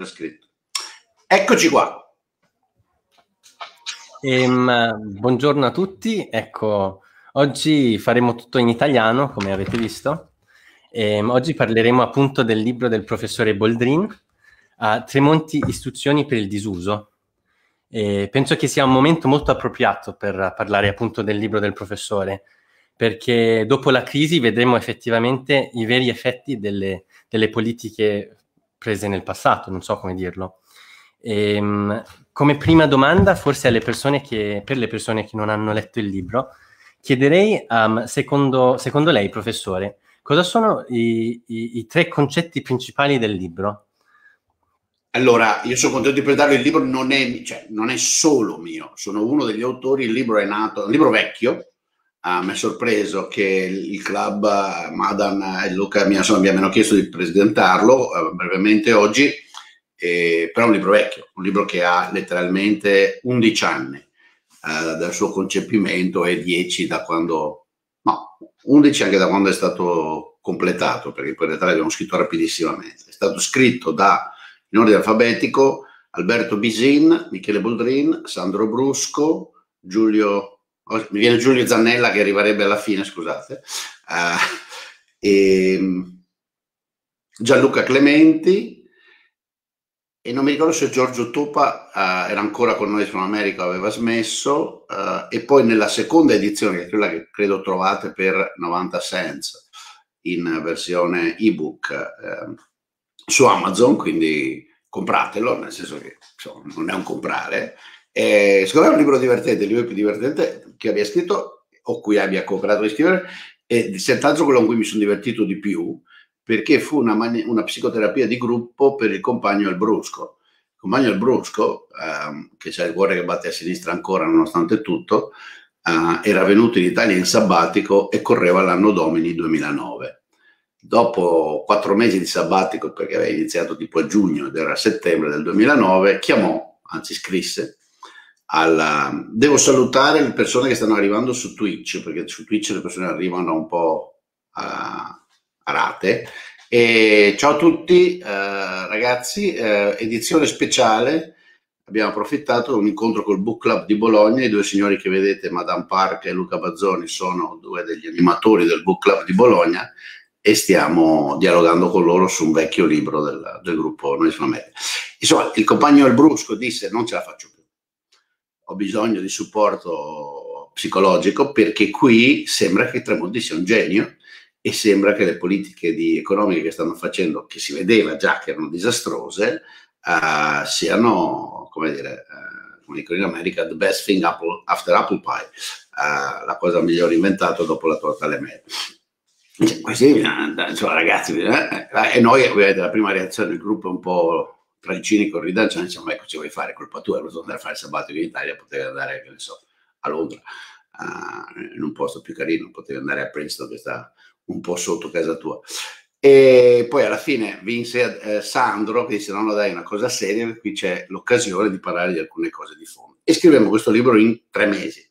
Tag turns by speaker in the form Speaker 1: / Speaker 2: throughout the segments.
Speaker 1: scritto. Eccoci qua.
Speaker 2: Buongiorno a tutti, ecco, oggi faremo tutto in italiano, come avete visto. Oggi parleremo appunto del libro del professore Boldrin, Tremonti, istruzioni per il disuso. Penso che sia un momento molto appropriato per parlare appunto del libro del professore, perché dopo la crisi vedremo effettivamente i veri effetti delle politiche prese nel passato, non so come dirlo. Come prima domanda, forse per le persone che non hanno letto il libro, chiederei, secondo lei, professore, cosa sono i tre concetti principali del libro?
Speaker 1: Allora, io sono contento di presentarlo, il libro non è solo mio, sono uno degli autori, il libro è nato, è un libro vecchio, mi è sorpreso che il club Madan e Luca mi hanno chiesto di presentarlo brevemente oggi, però è un libro vecchio, un libro che ha letteralmente 11 anni dal suo concepimento e 10 da quando, no, 11 anche da quando è stato completato, perché poi in realtà l'abbiamo scritto rapidissimamente. È stato scritto in ordine alfabetico Alberto Bisin, Michele Boldrin, Sandro Brusco, mi viene Giulio Zannella che arriverebbe alla fine, scusate, e Gianluca Clementi, e non mi ricordo se Giorgio Topa era ancora con noi su America o aveva smesso, e poi nella seconda edizione, che è quella che credo trovate per 90 cents in versione ebook su Amazon, quindi compratelo, nel senso che insomma, non è un comprare. Secondo me è un libro divertente, il libro più divertente che abbia scritto o cui abbia cooperato a scrivere, e senz'altro quello con cui mi sono divertito di più, perché fu una psicoterapia di gruppo per il compagno al Brusco. Il compagno al Brusco, che c'ha il cuore che batte a sinistra ancora nonostante tutto, era venuto in Italia in sabbatico e correva l'anno Domini 2009. Dopo 4 mesi di sabbatico, perché aveva iniziato tipo a giugno ed era a settembre del 2009, scrisse devo salutare le persone che stanno arrivando su Twitch, perché su Twitch le persone arrivano un po' a rate. E ciao a tutti ragazzi, edizione speciale. Abbiamo approfittato di un incontro col Book Club di Bologna. I due signori che vedete, Madame Park e Luca Bazzoni, sono due degli animatori del Book Club di Bologna e stiamo dialogando con loro su un vecchio libro del gruppo Noi Sono America. Insomma, il compagno del Brusco disse: non ce la faccio più, ho bisogno di supporto psicologico, perché qui sembra che Tremonti sia un genio e sembra che le politiche economiche che stanno facendo, che si vedeva già che erano disastrose, siano, come dire, come dicono in America, the best thing after apple pie, la cosa migliore inventata dopo la torta alle mele. Così, insomma, ragazzi, e noi ovviamente la prima reazione del gruppo è un po' tra il cinico e il ridaccio, diciamo, ecco, ci vuoi fare, colpa tua, non andare a fare il sabbatico in Italia, potevi andare, che ne so, a Londra, in un posto più carino, potevi andare a Princeton, che sta un po' sotto casa tua. E poi alla fine vinse Sandro, che disse: no, dai, è una cosa seria, qui c'è l'occasione di parlare di alcune cose di fondo. E scrivemmo questo libro in 3 mesi,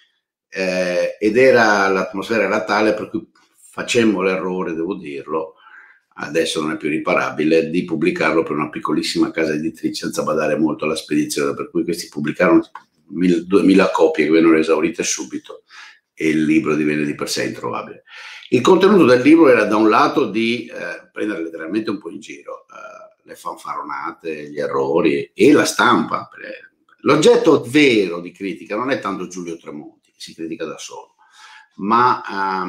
Speaker 1: ed l'atmosfera era tale per cui facemmo l'errore, devo dirlo, adesso non è più riparabile, di pubblicarlo per una piccolissima casa editrice senza badare molto alla spedizione, per cui questi pubblicarono 2000 copie che vennero esaurite subito e il libro divenne di per sé introvabile. Il contenuto del libro era da un lato di prendere letteralmente un po' in giro le fanfaronate, gli errori e la stampa. L'oggetto vero di critica non è tanto Giulio Tremonti, che si critica da solo, ma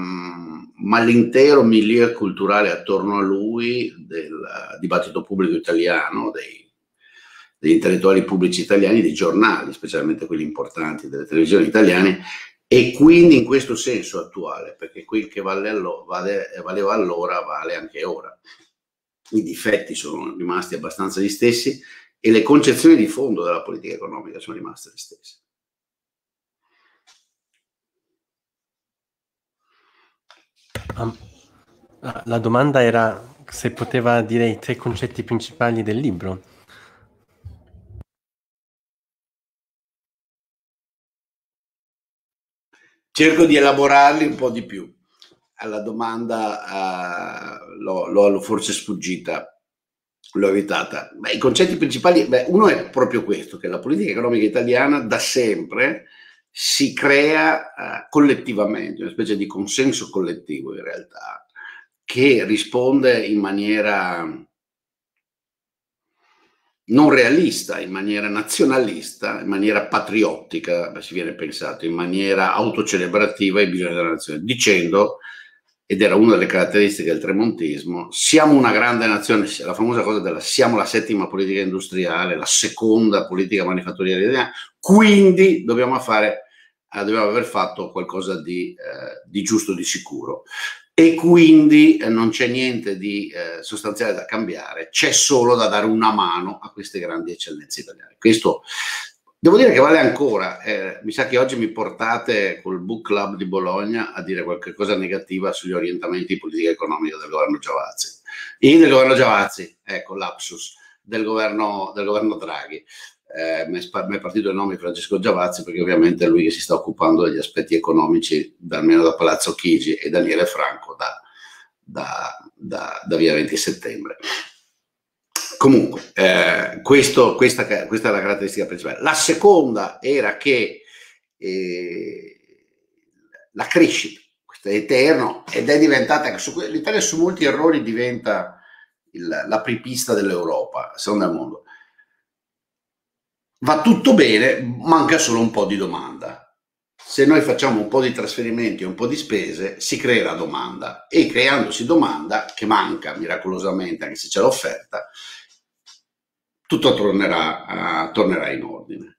Speaker 1: l'intero milieu culturale attorno a lui, del dibattito pubblico italiano, degli intellettuali pubblici italiani, dei giornali, specialmente quelli importanti, delle televisioni italiane, e quindi in questo senso attuale, perché quel che valeva allora vale anche ora. I difetti sono rimasti abbastanza gli stessi e le concezioni di fondo della politica economica sono rimaste le stesse.
Speaker 2: La domanda era se poteva dire i 3 concetti principali del libro.
Speaker 1: Cerco di elaborarli un po' di più. Alla domanda l'ho forse sfuggita. l'ho evitata. Beh, i concetti principali, uno è proprio questo, che la politica economica italiana da sempre si crea collettivamente, una specie di consenso collettivo in realtà, che risponde in maniera non realista, in maniera nazionalista, in maniera patriottica, si viene pensato, in maniera autocelebrativa ai bisogni della nazione, dicendo, ed era una delle caratteristiche del tremontismo, siamo una grande nazione, la famosa cosa della siamo la settima politica industriale, la seconda politica manifatturiera italiana, quindi dobbiamo aver fatto qualcosa di giusto, di sicuro. E quindi non c'è niente di sostanziale da cambiare, c'è solo da dare una mano a queste grandi eccellenze italiane. Questo devo dire che vale ancora, mi sa che oggi mi portate col Book Club di Bologna a dire qualche cosa negativa sugli orientamenti di politica economica del governo Giavazzi. Del governo Giavazzi, ecco, lapsus, del governo Draghi. Mi è partito il nome di Francesco Giavazzi perché ovviamente è lui che si sta occupando degli aspetti economici, almeno da Palazzo Chigi, e Daniele Franco da via 20 settembre. Comunque, questa è la caratteristica principale. La seconda era che la crescita, questo è eterno, ed è diventata, l'Italia su molti errori diventa l'apripista dell'Europa, secondo il mondo. Va tutto bene, manca solo un po' di domanda. Se noi facciamo un po' di trasferimenti e un po' di spese, si creerà domanda, e creandosi domanda, che manca miracolosamente, anche se c'è l'offerta, tutto tornerà in ordine.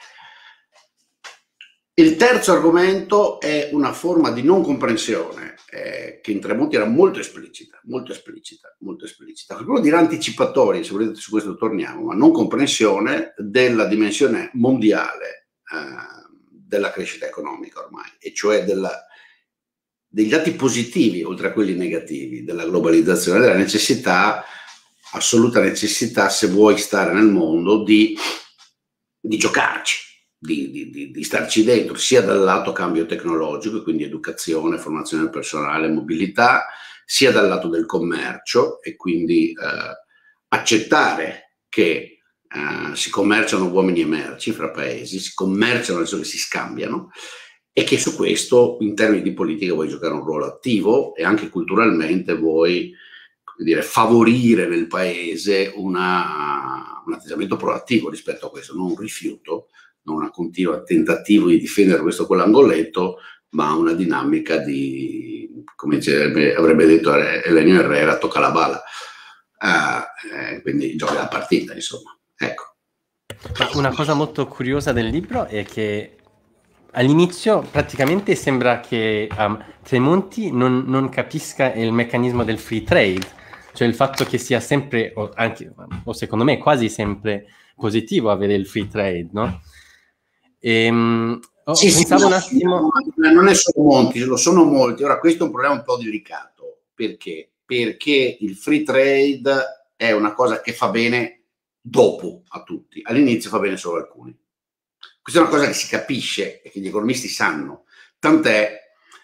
Speaker 1: Il terzo argomento è una forma di non comprensione che in Tremonti era molto esplicita. Qualcuno dirà anticipatoria, se volete su questo torniamo, ma non comprensione della dimensione mondiale della crescita economica ormai, e cioè degli lati positivi oltre a quelli negativi della globalizzazione, della necessità, assoluta necessità, se vuoi stare nel mondo, di giocarci. Di starci dentro, sia dal lato cambio tecnologico, quindi educazione, formazione del personale, mobilità, sia dal lato del commercio, e quindi accettare che si commerciano uomini e merci fra paesi, si commerciano nel senso che si scambiano, e che su questo in termini di politica vuoi giocare un ruolo attivo, e anche culturalmente vuoi favorire nel paese un atteggiamento proattivo rispetto a questo, non un rifiuto, non un continuo tentativo di difendere questo o quell'angoletto, ma una dinamica di, come avrebbe detto Elenio Herrera, tocca la balla, quindi gioca la partita, insomma. Ecco.
Speaker 2: Una cosa molto curiosa del libro è che all'inizio praticamente sembra che Tremonti non capisca il meccanismo del free trade, cioè il fatto che sia sempre, o secondo me quasi sempre positivo avere il free trade, no? Pensavo un attimo.
Speaker 1: Non è solo Monti, lo sono molti. Ora, questo è un problema un po' delicato. Perché? Perché il free trade è una cosa che fa bene dopo a tutti, all'inizio fa bene solo a alcuni. Questa è una cosa che si capisce e che gli economisti sanno, tant'è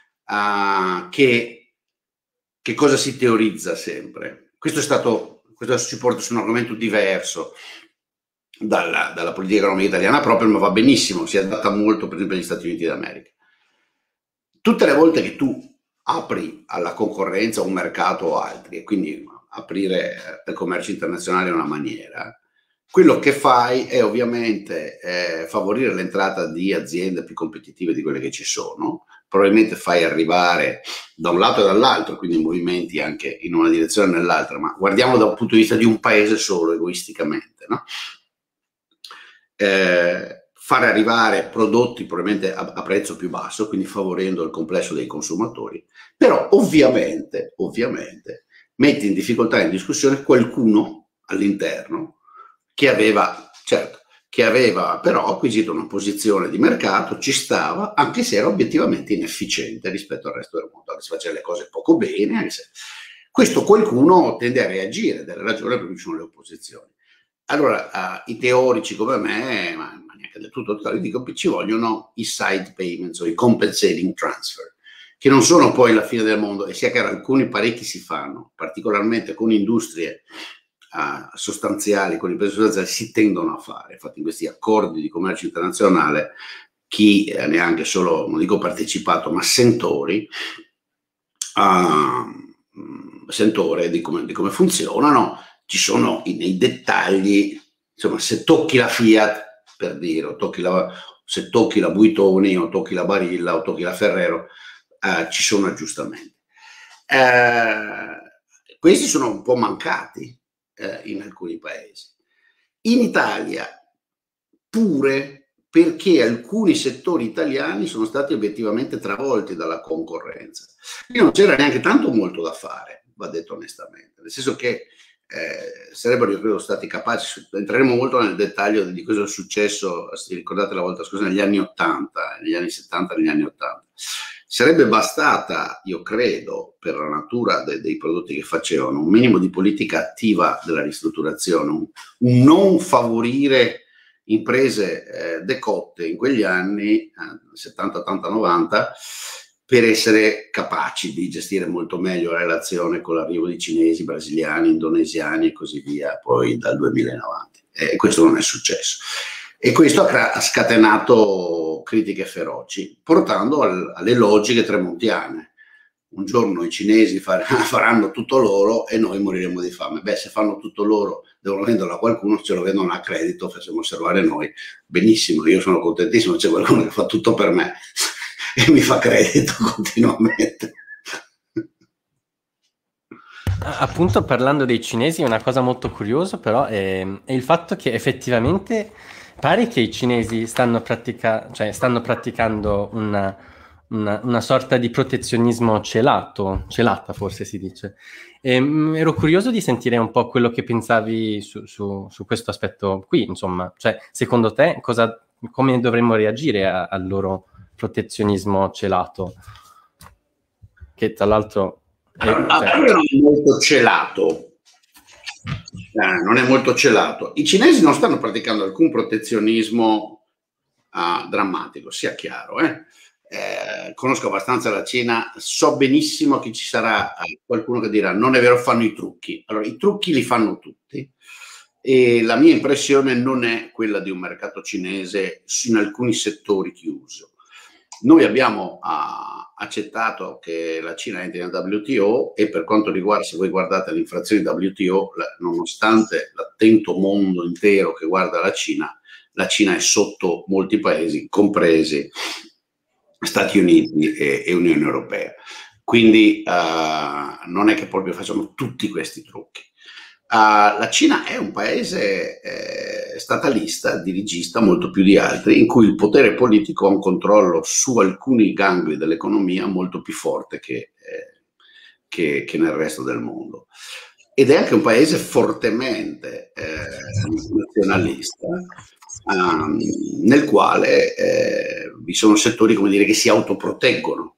Speaker 1: che cosa si teorizza sempre. Questo ci porta su un argomento diverso dalla politica economica italiana proprio, ma va benissimo, si adatta molto per esempio agli Stati Uniti d'America. Tutte le volte che tu apri alla concorrenza un mercato o altri, e quindi aprire il commercio internazionale è una maniera, quello che fai è ovviamente favorire l'entrata di aziende più competitive di quelle che ci sono, probabilmente fai arrivare da un lato e dall'altro, quindi movimenti anche in una direzione o nell'altra, ma guardiamolo da un punto di vista di un paese solo, egoisticamente, no? Fare arrivare prodotti probabilmente a prezzo più basso, quindi favorendo il complesso dei consumatori, però ovviamente metti in difficoltà e in discussione qualcuno all'interno che aveva però acquisito una posizione di mercato, ci stava, anche se era obiettivamente inefficiente rispetto al resto del mondo, si faceva le cose poco bene, anche se questo qualcuno tende a reagire, delle ragioni per cui ci sono le opposizioni. Allora, i teorici come me, ma neanche del tutto totali, dicono che ci vogliono i side payments o i compensating transfer, che non sono poi la fine del mondo, e sia che alcuni parecchi si fanno, particolarmente con industrie sostanziali con imprese sostanziali si tendono a fare. Infatti in questi accordi di commercio internazionale chi neanche solo, non dico partecipato, ma sentore di come funzionano, ci sono nei dettagli, insomma, se tocchi la Fiat, per dire, se tocchi la Buitoni o tocchi la Barilla o tocchi la Ferrero, ci sono aggiustamenti. Questi sono un po' mancati in alcuni paesi. In Italia pure, perché alcuni settori italiani sono stati obiettivamente travolti dalla concorrenza. Quindi non c'era neanche tanto molto da fare, va detto onestamente, nel senso che sarebbero, io credo, stati capaci, entreremo molto nel dettaglio di cosa è successo, se ricordate la volta scorsa, negli anni 80, negli anni 70, negli anni 80. Sarebbe bastata, io credo, per la natura dei prodotti che facevano, un minimo di politica attiva della ristrutturazione, un non favorire imprese decotte in quegli anni 70, 80, 90 per essere capaci di gestire molto meglio la relazione con l'arrivo di cinesi, brasiliani, indonesiani e così via, poi dal 2000 in avanti. Questo non è successo. E questo ha scatenato critiche feroci, portando alle logiche tremontiane. Un giorno i cinesi faranno tutto loro e noi moriremo di fame. Beh, se fanno tutto loro, devono venderlo a qualcuno, ce lo vendono a credito, facciamo osservare noi. Benissimo, io sono contentissimo, c'è qualcuno che fa tutto per me e mi fa credito continuamente.
Speaker 2: Appunto, parlando dei cinesi, una cosa molto curiosa però è il fatto che effettivamente pare che i cinesi stanno praticando una sorta di protezionismo celata forse si dice. Ero curioso di sentire un po' quello che pensavi su questo aspetto qui, insomma. Cioè, secondo te come dovremmo reagire al loro protezionismo celato? Che tra l'altro...
Speaker 1: non è molto celato. Non è molto celato. I cinesi non stanno praticando alcun protezionismo drammatico, sia chiaro. Conosco abbastanza la Cina, so benissimo che ci sarà qualcuno che dirà non è vero, fanno i trucchi. Allora, i trucchi li fanno tutti e la mia impressione non è quella di un mercato cinese in alcuni settori chiuso. Noi abbiamo accettato che la Cina entri nel WTO e per quanto riguarda, se voi guardate le infrazioni WTO, nonostante l'attento mondo intero che guarda la Cina è sotto molti paesi, compresi Stati Uniti e Unione Europea. Quindi non è che proprio facciamo tutti questi trucchi. La Cina è un paese statalista, dirigista molto più di altri, in cui il potere politico ha un controllo su alcuni gangli dell'economia molto più forte che nel resto del mondo. Ed è anche un paese fortemente nazionalista, nel quale vi sono settori, come dire, che si autoproteggono.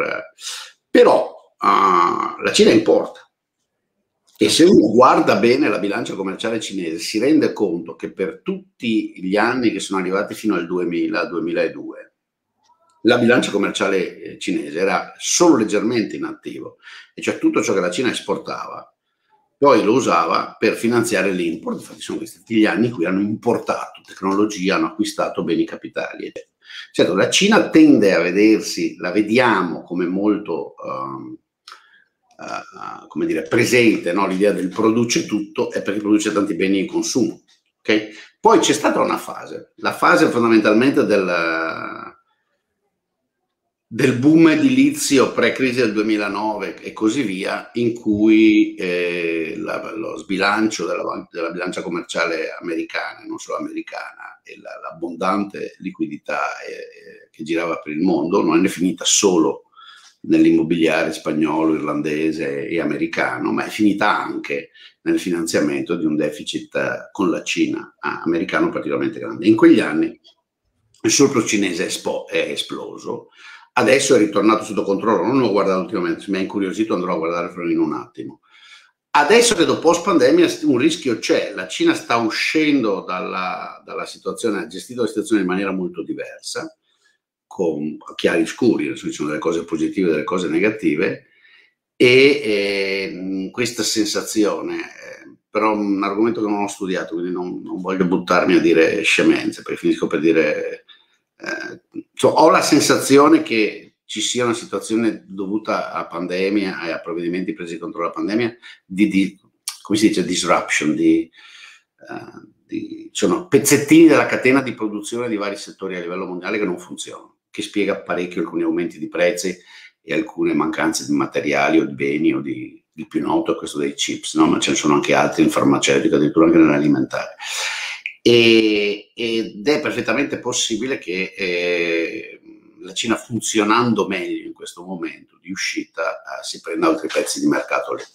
Speaker 1: Però la Cina importa. E se uno guarda bene la bilancia commerciale cinese si rende conto che per tutti gli anni che sono arrivati fino al 2000-2002 la bilancia commerciale cinese era solo leggermente in attivo, e cioè tutto ciò che la Cina esportava poi lo usava per finanziare l'import. Infatti sono questi gli anni in cui hanno importato tecnologia, hanno acquistato beni capitali. Certo, la Cina tende a vedersi, la vediamo come molto come dire, presente, no? L'idea del produce tutto è perché produce tanti beni in consumo. Okay? Poi c'è stata una fase, la fase fondamentalmente del boom edilizio pre-crisi del 2009 e così via, in cui lo sbilancio della bilancia commerciale americana, non solo americana, e l'abbondante liquidità che girava per il mondo non è finita solo nell'immobiliare spagnolo, irlandese e americano, ma è finita anche nel finanziamento di un deficit con la Cina americano particolarmente grande. In quegli anni il surplus cinese è esploso, adesso è ritornato sotto controllo, non l'ho guardato ultimamente, mi ha incuriosito, andrò a guardare in un attimo. Adesso credo post pandemia un rischio c'è, la Cina sta uscendo dalla situazione, ha gestito la situazione in maniera molto diversa, con chiari scuri, ci sono delle cose positive e delle cose negative, e questa sensazione però un argomento che non ho studiato, quindi non voglio buttarmi a dire scemenze, perché finisco per dire... ho la sensazione che ci sia una situazione dovuta a pandemia e a provvedimenti presi contro la pandemia come si dice, disruption, sono pezzettini della catena di produzione di vari settori a livello mondiale che non funzionano, che spiega parecchio alcuni aumenti di prezzi e alcune mancanze di materiali o di beni o il più noto è questo dei chips, no? Ma ce ne sono anche altri in farmaceutica, addirittura anche nell'alimentare. Ed è perfettamente possibile che la Cina, funzionando meglio in questo momento di uscita, si prenda altri pezzi di mercato lì.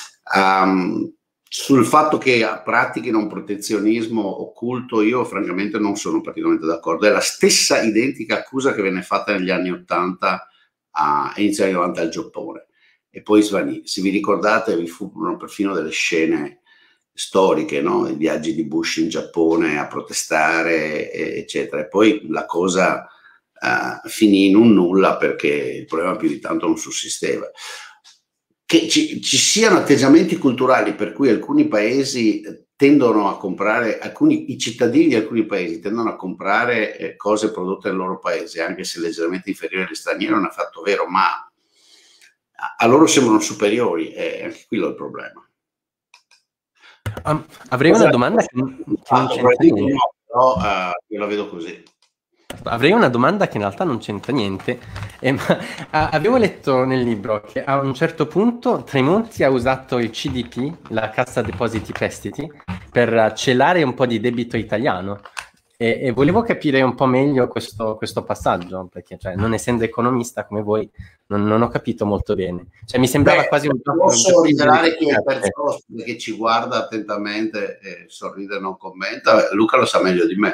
Speaker 1: Sul fatto che pratichino un protezionismo occulto, io francamente non sono particolarmente d'accordo. È la stessa identica accusa che venne fatta negli anni 80 a inizio anni 90 al Giappone e poi svanì. Se vi ricordate, vi furono perfino delle scene storiche, no? I viaggi di Bush in Giappone a protestare, eccetera. E poi la cosa finì in un nulla perché il problema più di tanto non sussisteva. Che ci siano atteggiamenti culturali per cui alcuni paesi tendono a comprare, i cittadini di alcuni paesi tendono a comprare cose prodotte nel loro paese, anche se leggermente inferiori agli stranieri, non è affatto vero, ma a loro sembrano superiori, e anche quello è il problema.
Speaker 2: Avrei una domanda che non c'entra niente.
Speaker 1: Però io la vedo così.
Speaker 2: Avrei una domanda che in realtà non c'entra niente. Avevo letto nel libro che a un certo punto Tremonti ha usato il CDP, la Cassa Depositi Prestiti, per celare un po' di debito italiano. E volevo capire un po' meglio questo passaggio, perché non essendo economista come voi non ho capito molto bene. Mi sembrava quasi un po'...
Speaker 1: Posso rivelare chi è il terzo ospite che ci guarda attentamente e sorride e non commenta? Luca lo sa meglio di me.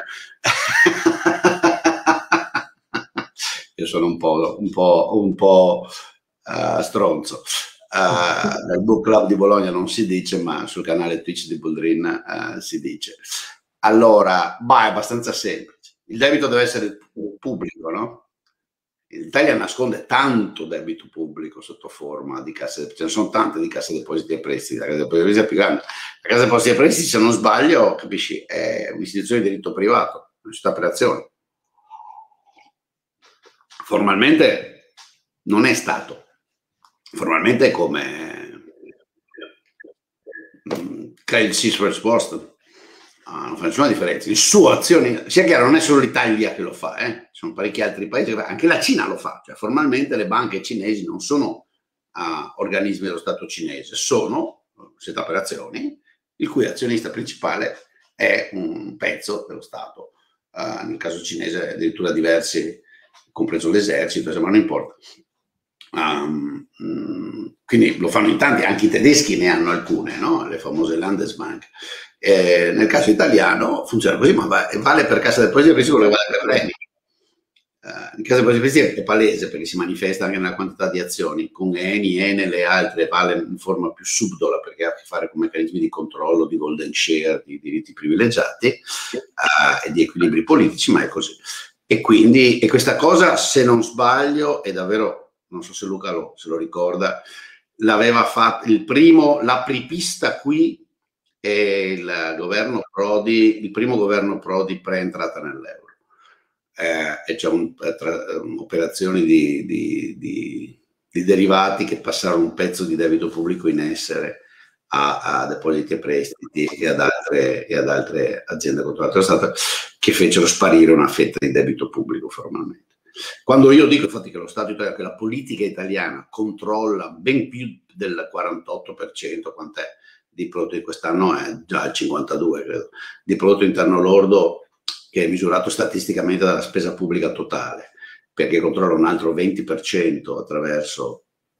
Speaker 1: Io sono un po' stronzo. Nel book club di Bologna non si dice, ma sul canale Twitch di Boldrin si dice. Allora, è abbastanza semplice. Il debito deve essere pubblico, no? L'Italia nasconde tanto debito pubblico sotto forma di casse, ce ne sono tante di Cassa Depositi e Prestiti, la Cassa Depositi e Prestiti è più grande. La Cassa Depositi e Prestiti, se non sbaglio, capisci, è un'istituzione di diritto privato, una società per azioni. Formalmente non è stato, formalmente è come Credit Suisse vs Boston. Non fa nessuna differenza. Il suo azione, sia chiaro, non è solo l'Italia che lo fa, ci sono parecchi altri paesi, anche la Cina lo fa, cioè formalmente le banche cinesi non sono organismi dello Stato cinese, sono società per azioni, il cui azionista principale è un pezzo dello Stato, nel caso cinese addirittura diversi, compreso l'esercito, ma non importa. Quindi lo fanno in tanti, anche i tedeschi ne hanno alcune, no? Le famose Landesbank. Nel caso italiano funziona così, ma vale per Cassa Depositi e Prestiti, vale per l'ENI. In Cassa Depositi e Prestiti è palese perché si manifesta anche nella quantità di azioni, con ENI, Enel e altre vale in forma più subdola perché ha a che fare con meccanismi di controllo, di golden share, di diritti privilegiati e di equilibri politici, ma è così. E questa cosa, se non sbaglio, è davvero, non so se Luca se lo ricorda, l'aveva fatto l'apripista qui è il primo governo Prodi pre-entrata nell'euro. E c'è operazioni di derivati che passarono un pezzo di debito pubblico in essere a depositi e prestiti e ad altre aziende controllate dallo Stato che fecero sparire una fetta di debito pubblico formalmente. Quando io dico infatti che lo Stato italiano, che la politica italiana controlla ben più del 48%, quant'è, di prodotto, quest'anno è già il 52%, credo, di prodotto interno lordo, che è misurato statisticamente dalla spesa pubblica totale, perché controlla un altro 20% attraverso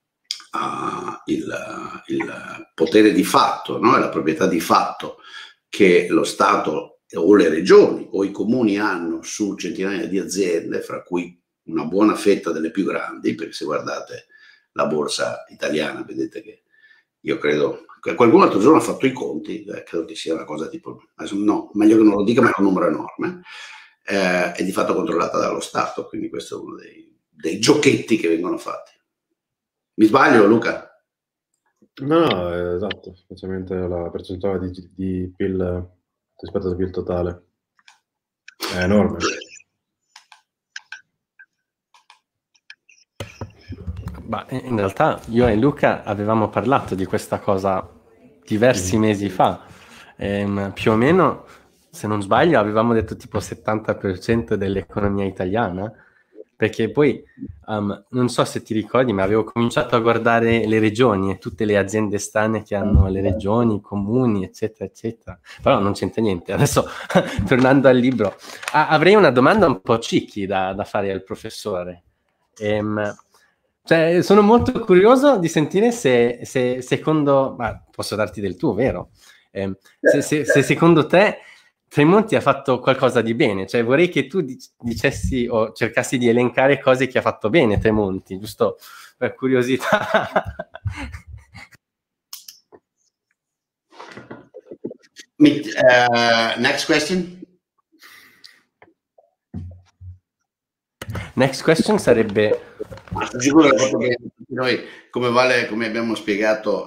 Speaker 1: il potere di fatto, no? La proprietà di fatto che lo Stato o le regioni o i comuni hanno su centinaia di aziende, fra cui una buona fetta delle più grandi, perché se guardate la borsa italiana vedete che io credo che qualcuno l'altro giorno ha fatto i conti, credo che sia una cosa tipo, no, meglio che non lo dica, ma è un numero enorme, è di fatto controllata dallo Stato, quindi questo è uno dei giochetti che vengono fatti. Mi sbaglio, Luca?
Speaker 3: No, esatto, specialmente la percentuale di PIL rispetto al PIL totale è enorme.
Speaker 2: In realtà io e Luca avevamo parlato di questa cosa diversi mesi fa, più o meno, se non sbaglio, avevamo detto tipo 70% dell'economia italiana, perché poi non so se ti ricordi, ma avevo cominciato a guardare le regioni e tutte le aziende strane che hanno le regioni, i comuni, eccetera, eccetera. Però non c'entra niente. Adesso, tornando al libro, avrei una domanda un po' cichi da fare al professore. Cioè, sono molto curioso di sentire se secondo, ma posso darti del tuo, vero? Se secondo te Tremonti ha fatto qualcosa di bene, cioè vorrei che tu dicessi o cercassi di elencare cose che ha fatto bene Tremonti, giusto per curiosità.
Speaker 1: Next question.
Speaker 2: Next question sarebbe...
Speaker 1: Sono sicuro che fatto bene tutti noi, come abbiamo spiegato,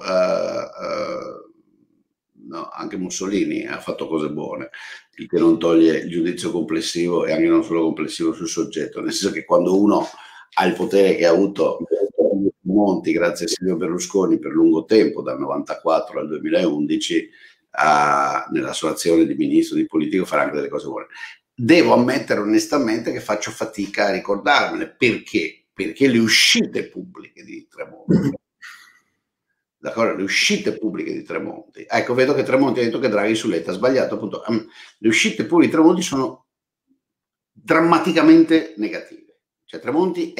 Speaker 1: no, anche Mussolini ha fatto cose buone, il che non toglie il giudizio complessivo e anche non solo complessivo sul soggetto, nel senso che quando uno ha il potere che ha avuto Monti grazie a Silvio Berlusconi per lungo tempo, dal 94 al 2011, nella sua azione di ministro, di politico, farà anche delle cose buone. Devo ammettere onestamente che faccio fatica a ricordarmene. Perché? Perché le uscite pubbliche di Tremonti, d'accordo? Le uscite pubbliche di Tremonti, ecco, vedo che Tremonti ha detto che Draghi su Letta ha sbagliato, appunto. Le uscite pubbliche di Tremonti sono drammaticamente negative. Cioè Tremonti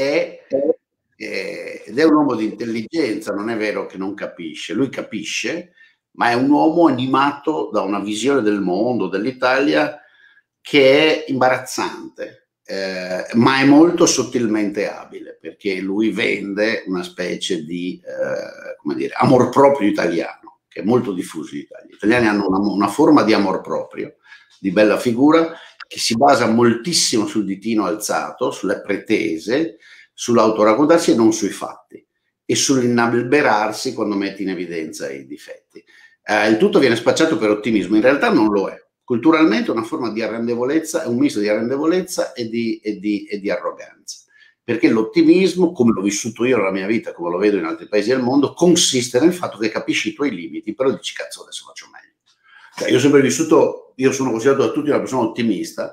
Speaker 1: ed è un uomo di intelligenza, non è vero che non capisce, lui capisce, ma è un uomo animato da una visione del mondo, dell'Italia, che è imbarazzante, ma è molto sottilmente abile, perché lui vende una specie di come dire, amor proprio italiano, che è molto diffuso in Italia. Gli italiani hanno una forma di amor proprio, di bella figura, che si basa moltissimo sul ditino alzato, sulle pretese, sull'autoraccontarsi e non sui fatti, e sull'innalberarsi quando metti in evidenza i difetti. Il tutto viene spacciato per ottimismo, in realtà non lo è. Culturalmente è una forma di arrendevolezza, è un misto di arrendevolezza e di arroganza, perché l'ottimismo, come l'ho vissuto io nella mia vita, come lo vedo in altri paesi del mondo, consiste nel fatto che capisci i tuoi limiti, però dici cazzo adesso faccio meglio. Cioè, io ho sempre vissuto, io sono considerato da tutti una persona ottimista,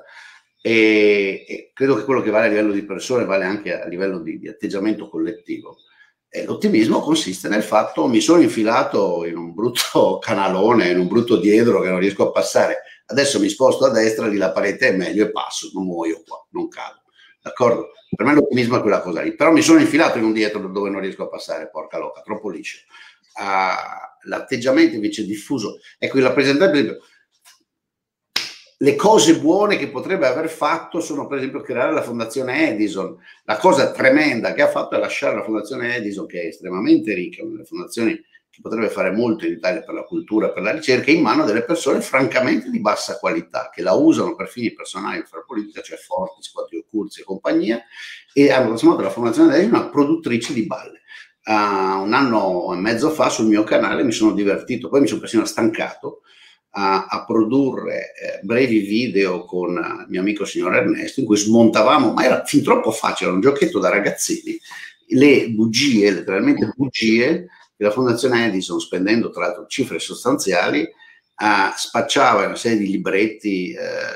Speaker 1: e credo che quello che vale a livello di persone vale anche a livello di atteggiamento collettivo. L'ottimismo consiste nel fatto: mi sono infilato in un brutto canalone, in un brutto diedro che non riesco a passare, adesso mi sposto a destra, lì la parete è meglio e passo, non muoio qua, non cado, d'accordo? Per me l'ottimismo è quella cosa lì, però mi sono infilato in un dietro dove non riesco a passare, porca loca, troppo liscio. L'atteggiamento invece diffuso, ecco, il rappresentante, per esempio, le cose buone che potrebbe aver fatto sono per esempio creare la fondazione Edison. La cosa tremenda che ha fatto è lasciare la fondazione Edison, che è estremamente ricca, una delle fondazioni che potrebbe fare molto in Italia per la cultura, per la ricerca, in mano a delle persone francamente di bassa qualità, che la usano per fini personali, per politica, cioè Fortis, Quattro Curzi e compagnia, e hanno trasformato la fondazione Edison in una produttrice di balle. Un anno e mezzo fa sul mio canale mi sono divertito, poi mi sono persino stancato a produrre brevi video con il mio amico signor Ernesto, in cui smontavamo, ma era fin troppo facile, era un giochetto da ragazzini, le bugie, letteralmente bugie, che la Fondazione Edison, spendendo tra l'altro cifre sostanziali, spacciava una serie di libretti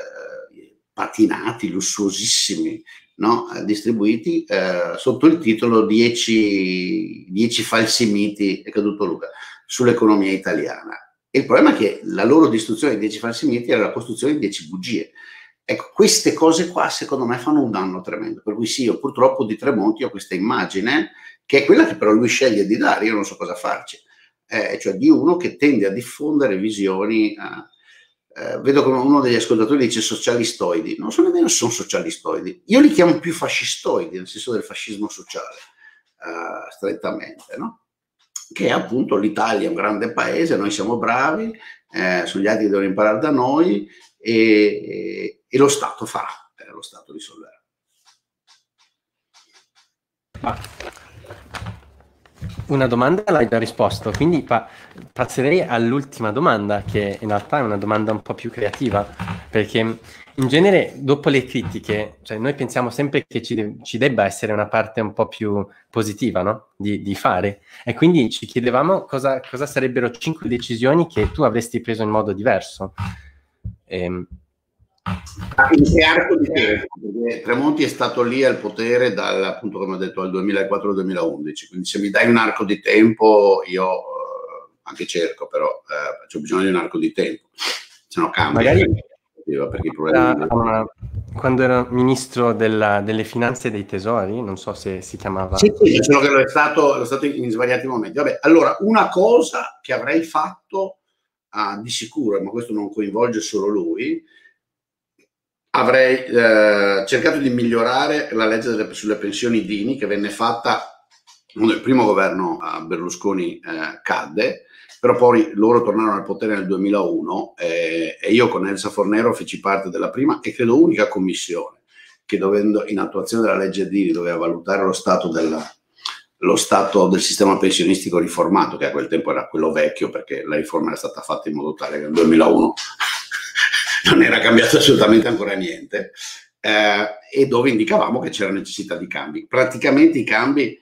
Speaker 1: patinati, lussuosissimi, no? Distribuiti sotto il titolo 10 falsi miti, è caduto Luca, sull'economia italiana. E il problema è che la loro distruzione di 10 falsi miti era la costruzione di 10 bugie. Ecco, queste cose qua secondo me fanno un danno tremendo, per cui sì, io purtroppo di Tremonti ho questa immagine, che è quella che però lui sceglie di dare, io non so cosa farci, cioè di uno che tende a diffondere visioni, vedo come uno degli ascoltatori dice socialistoidi, non so nemmeno se sono socialistoidi, io li chiamo più fascistoidi, nel senso del fascismo sociale, strettamente, no? Che è appunto l'Italia è un grande paese, noi siamo bravi, sugli altri devono imparare da noi, e lo Stato farà, lo Stato risolverà.
Speaker 2: una domanda l'hai già risposto, quindi passerei all'ultima domanda, che in realtà è una domanda un po' più creativa, perché in genere dopo le critiche, cioè noi pensiamo sempre che ci debba essere una parte un po' più positiva, no? Di fare, e quindi ci chiedevamo cosa sarebbero 5 decisioni che tu avresti preso in modo diverso.
Speaker 1: In che arco di tempo? Perché Tremonti è stato lì al potere dal, appunto, come ho detto, dal 2004 al 2011, quindi se mi dai un arco di tempo io anche cerco, però ho bisogno di un arco di tempo, se no cambia.
Speaker 2: Magari
Speaker 1: perché i problemi
Speaker 2: quando era ministro delle finanze e dei tesori, non so se si chiamava.
Speaker 1: Sì, solo che lo è stato in svariati momenti. Vabbè, allora, una cosa che avrei fatto di sicuro, ma questo non coinvolge solo lui, avrei cercato di migliorare la legge sulle pensioni Dini, che venne fatta quando il primo governo Berlusconi cadde, però poi loro tornarono al potere nel 2001 e io con Elsa Fornero feci parte della prima e credo unica commissione che, dovendo, in attuazione della legge Dini, doveva valutare lo stato del sistema pensionistico riformato, che a quel tempo era quello vecchio, perché la riforma era stata fatta in modo tale che nel 2001 non era cambiato assolutamente ancora niente, e dove indicavamo che c'era necessità di cambi. Praticamente i cambi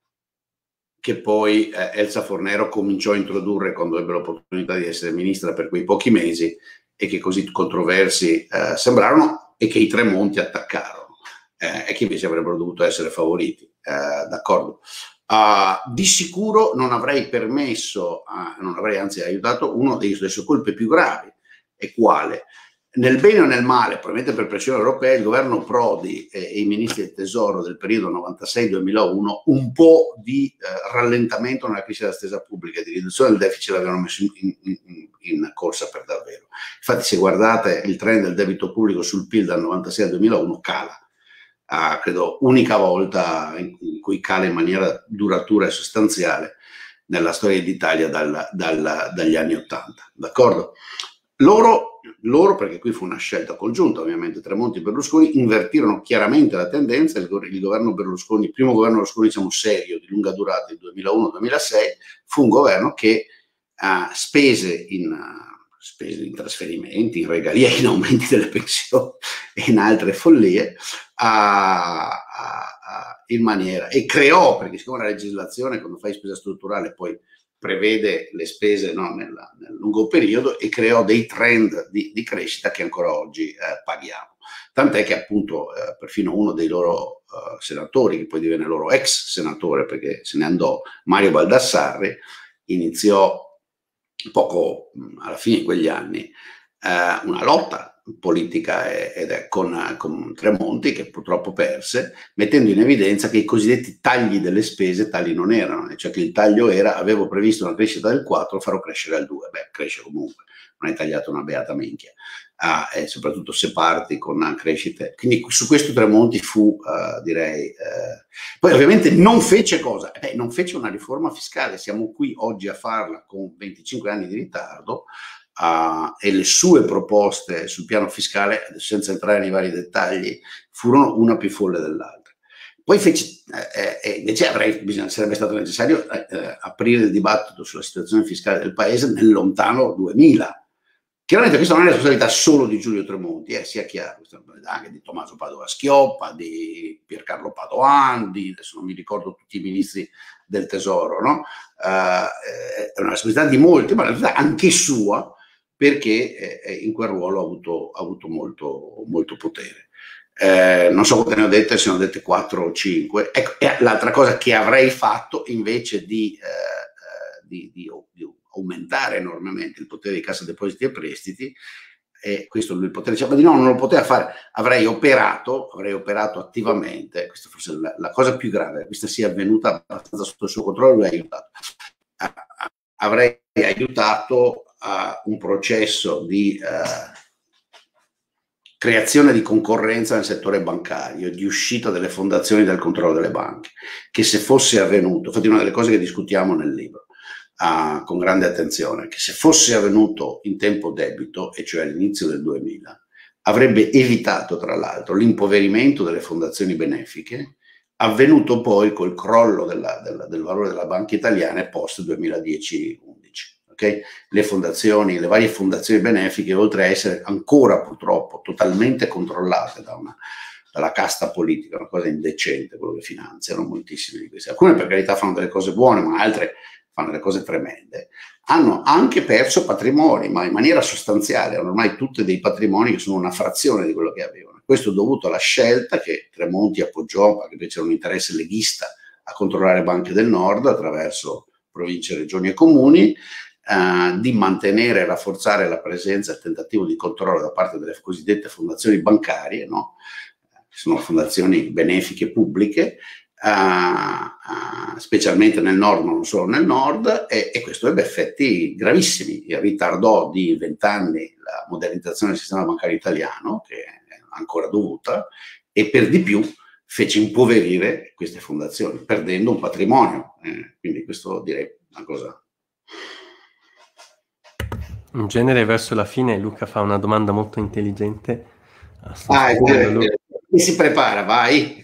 Speaker 1: che poi Elsa Fornero cominciò a introdurre quando ebbe l'opportunità di essere ministra per quei pochi mesi, e che così controversi sembrarono, e che i Tremonti attaccarono, e che invece avrebbero dovuto essere favoriti, d'accordo? Di sicuro non avrei permesso, non avrei anzi aiutato uno delle sue colpe più gravi. E quale? Nel bene o nel male, probabilmente per pressione europea, il governo Prodi e i ministri del tesoro del periodo 96-2001 un po' di rallentamento nella crescita della spesa pubblica e di riduzione del deficit l'avevano messo in corsa per davvero. Infatti, se guardate il trend del debito pubblico sul PIL dal 96 al 2001 cala, credo unica volta in cui cala in maniera duratura e sostanziale nella storia d'Italia dagli anni 80, d'accordo? Loro, perché qui fu una scelta congiunta, ovviamente Tremonti e Berlusconi, invertirono chiaramente la tendenza. Il governo Berlusconi, il primo governo Berlusconi, diciamo serio, di lunga durata, il 2001-2006, fu un governo che spese in trasferimenti, in regalie, in aumenti delle pensioni e in altre follie, in maniera, e creò, perché siccome la legislazione, quando fai spesa strutturale, poi prevede le spese, no, nel lungo periodo, e creò dei trend di crescita che ancora oggi paghiamo. Tant'è che appunto perfino uno dei loro senatori, che poi divenne loro ex senatore perché se ne andò, Mario Baldassarri, iniziò poco alla fine di quegli anni una lotta politica con Tremonti, che purtroppo perse, mettendo in evidenza che i cosiddetti tagli delle spese tali non erano, cioè che il taglio era: avevo previsto una crescita del 4, farò crescere al 2. Beh, cresce comunque, non hai tagliato una beata minchia, e soprattutto se parti con crescite. Quindi su questo Tremonti fu, direi, poi ovviamente non fece cosa? Non fece una riforma fiscale. Siamo qui oggi a farla con 25 anni di ritardo, e le sue proposte sul piano fiscale, senza entrare nei vari dettagli, furono una più folle dell'altra. Poi fece, invece sarebbe stato necessario aprire il dibattito sulla situazione fiscale del paese nel lontano 2000. Chiaramente questa non è la responsabilità solo di Giulio Tremonti, sia chiaro, anche di Tommaso Padoa-Schioppa, di Piercarlo Padoan, adesso non mi ricordo tutti i ministri del tesoro, no? È una responsabilità di molti, ma in realtà anche sua, perché in quel ruolo ha avuto molto, molto potere. Non so quante ne ho dette, se ne ho dette 4 o 5. Ecco, l'altra cosa che avrei fatto, invece di aumentare enormemente il potere di Cassa Depositi e Prestiti, e questo lui poteva dire, ma di no, non lo poteva fare, avrei operato attivamente. Questa forse è la cosa più grave, questa sia avvenuta abbastanza sotto il suo controllo, lui ha aiutato. Avrei aiutato a un processo di creazione di concorrenza nel settore bancario, di uscita delle fondazioni dal controllo delle banche, che se fosse avvenuto, infatti una delle cose che discutiamo nel libro con grande attenzione, che se fosse avvenuto in tempo debito, e cioè all'inizio del 2000, avrebbe evitato tra l'altro l'impoverimento delle fondazioni benefiche, avvenuto poi col crollo del valore della banca italiana post 2010-11. Okay? Le varie fondazioni benefiche, oltre a essere ancora purtroppo totalmente controllate dalla casta politica, una cosa indecente quello che finanziano moltissime di queste. Alcune per carità fanno delle cose buone, ma altre fanno delle cose tremende. Hanno anche perso patrimoni, ma in maniera sostanziale, hanno ormai tutti dei patrimoni che sono una frazione di quello che avevano. Questo è dovuto alla scelta che Tremonti appoggiò, perché c'era un interesse leghista a controllare banche del nord attraverso province, regioni e comuni, di mantenere e rafforzare la presenza e il tentativo di controllo da parte delle cosiddette fondazioni bancarie, no? Sono fondazioni benefiche pubbliche, specialmente nel nord, ma non solo nel nord, e questo ebbe effetti gravissimi. Ritardò di 20 anni la modernizzazione del sistema bancario italiano, che è ancora dovuta, e per di più fece impoverire queste fondazioni, perdendo un patrimonio. Quindi questo direi una cosa.
Speaker 2: In genere verso la fine Luca fa una domanda molto intelligente.
Speaker 1: Mi si prepara, vai.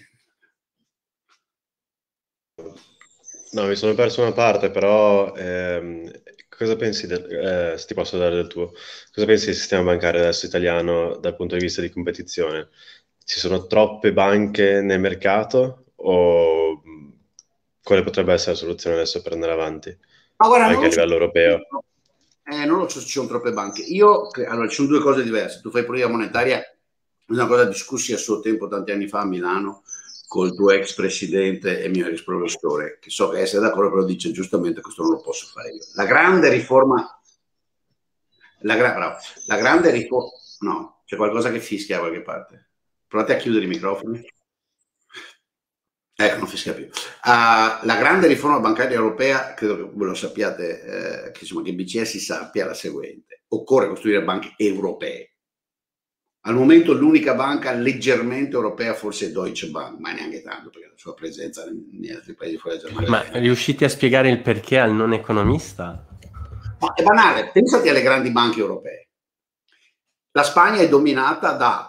Speaker 3: No, mi sono perso una parte, però cosa pensi se ti posso dare del tuo, cosa pensi del sistema bancario adesso italiano dal punto di vista di competizione? Ci sono troppe banche nel mercato o quale potrebbe essere la soluzione adesso per andare avanti, anche a livello europeo?
Speaker 1: Non lo so se ci sono troppe banche. Allora, ci sono due cose diverse. Tu fai politica monetaria, è una cosa discussi a suo tempo tanti anni fa a Milano col tuo ex presidente e mio ex professore, che so che essere d'accordo, però dice giustamente questo non lo posso fare io. La grande riforma, no, c'è qualcosa che fischia da qualche parte. Provate a chiudere i microfoni. Ecco, non fischia più. La grande riforma bancaria europea, credo che voi lo sappiate, che BCE si sappia, è la seguente: occorre costruire banche europee. Al momento l'unica banca leggermente europea forse è Deutsche Bank, ma neanche tanto, perché la sua presenza negli altri paesi fuori dalla Germania.
Speaker 2: Ma riuscite a spiegare il perché al non economista?
Speaker 1: Ma è banale, pensate alle grandi banche europee. La Spagna è dominata da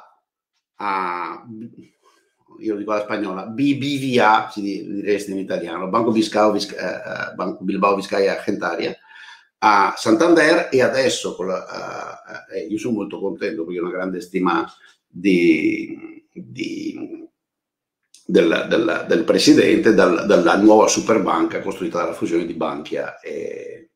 Speaker 1: io lo dico alla spagnola, BBVA, si direste in italiano, Banco Bilbao Vizcaya Argentaria, a Santander, e adesso io sono molto contento perché ho una grande stima del presidente, dalla nuova superbanca costruita dalla fusione di Bankia e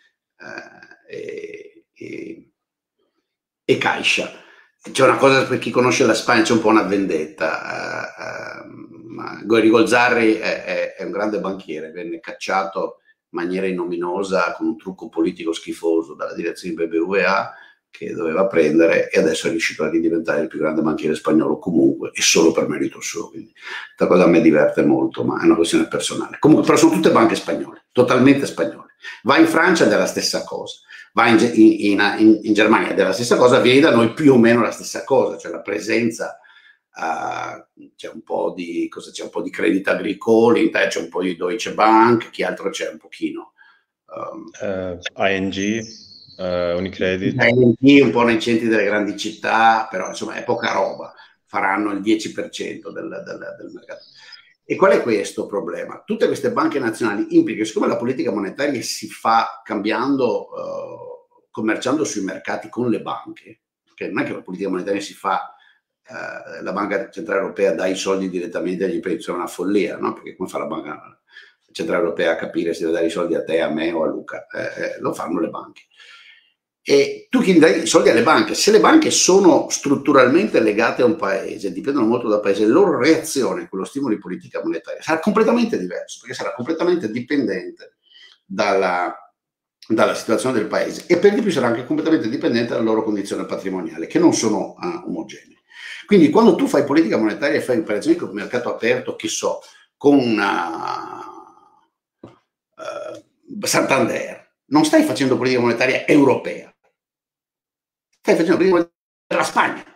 Speaker 1: Caixa. C'è una cosa, per chi conosce la Spagna, c'è un po' una vendetta. Gorigo Zarri è un grande banchiere, venne cacciato in maniera ignominiosa con un trucco politico schifoso dalla direzione BBVA che doveva prendere, e adesso è riuscito a ridiventare il più grande banchiere spagnolo comunque, e solo per merito suo. Quindi questa cosa a me diverte molto, ma è una questione personale. Comunque, però sono tutte banche spagnole, totalmente spagnole. Vai in Francia ed è la stessa cosa. Va in Germania ed è la stessa cosa, viene da noi più o meno la stessa cosa, cioè la presenza, c'è un po' di Crédit Agricole, c'è un po' di Deutsche Bank, chi altro c'è un pochino?
Speaker 3: ING, Unicredit.
Speaker 1: ING un po' nei centri delle grandi città, però insomma è poca roba, faranno il 10% del mercato. E qual è questo problema? Tutte queste banche nazionali implicano, siccome la politica monetaria si fa commerciando sui mercati con le banche, perché non è che la politica monetaria si fa, la Banca Centrale Europea dà i soldi direttamente agli imprenditori, è una follia, no? Perché come fa la Banca Centrale Europea a capire se deve dare i soldi a te, a me o a Luca? Lo fanno le banche. E tu chiedi dai soldi alle banche. Se le banche sono strutturalmente legate a un paese, dipendono molto dal paese, la loro reazione con lo stimolo di politica monetaria sarà completamente diverso, perché sarà completamente dipendente dalla situazione del paese, e per di più sarà anche completamente dipendente dalla loro condizione patrimoniale, che non sono omogenee. Quindi quando tu fai politica monetaria e fai operazioni con il mercato aperto, che so, con Santander, non stai facendo politica monetaria europea, stai facendo politica monetaria della Spagna.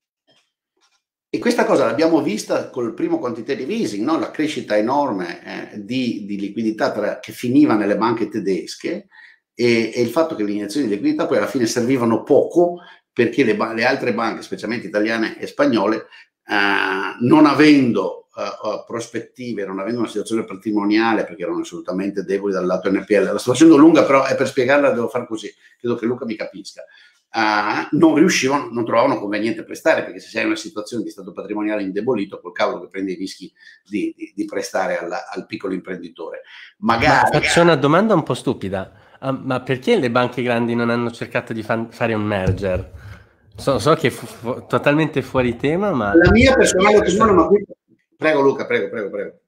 Speaker 1: E questa cosa l'abbiamo vista col primo quantitative easing, no? La crescita enorme di liquidità che finiva nelle banche tedesche, e il fatto che le iniezioni di liquidità poi alla fine servivano poco, perché le altre banche, specialmente italiane e spagnole, non avendo prospettive, non avendo una situazione patrimoniale, perché erano assolutamente deboli dal lato NPL, la sto facendo lunga, però è per spiegarla, devo fare così, credo che Luca mi capisca. Non riuscivano, non trovavano conveniente prestare, perché se sei in una situazione di stato patrimoniale indebolito, col cavolo che prendi i rischi di prestare al piccolo imprenditore.
Speaker 2: Magari faccio una domanda un po' stupida. Ma perché le banche grandi non hanno cercato di fare un merger? So che è totalmente fuori tema, ma...
Speaker 1: La mia personale opinione, ma qui... Prego Luca, prego.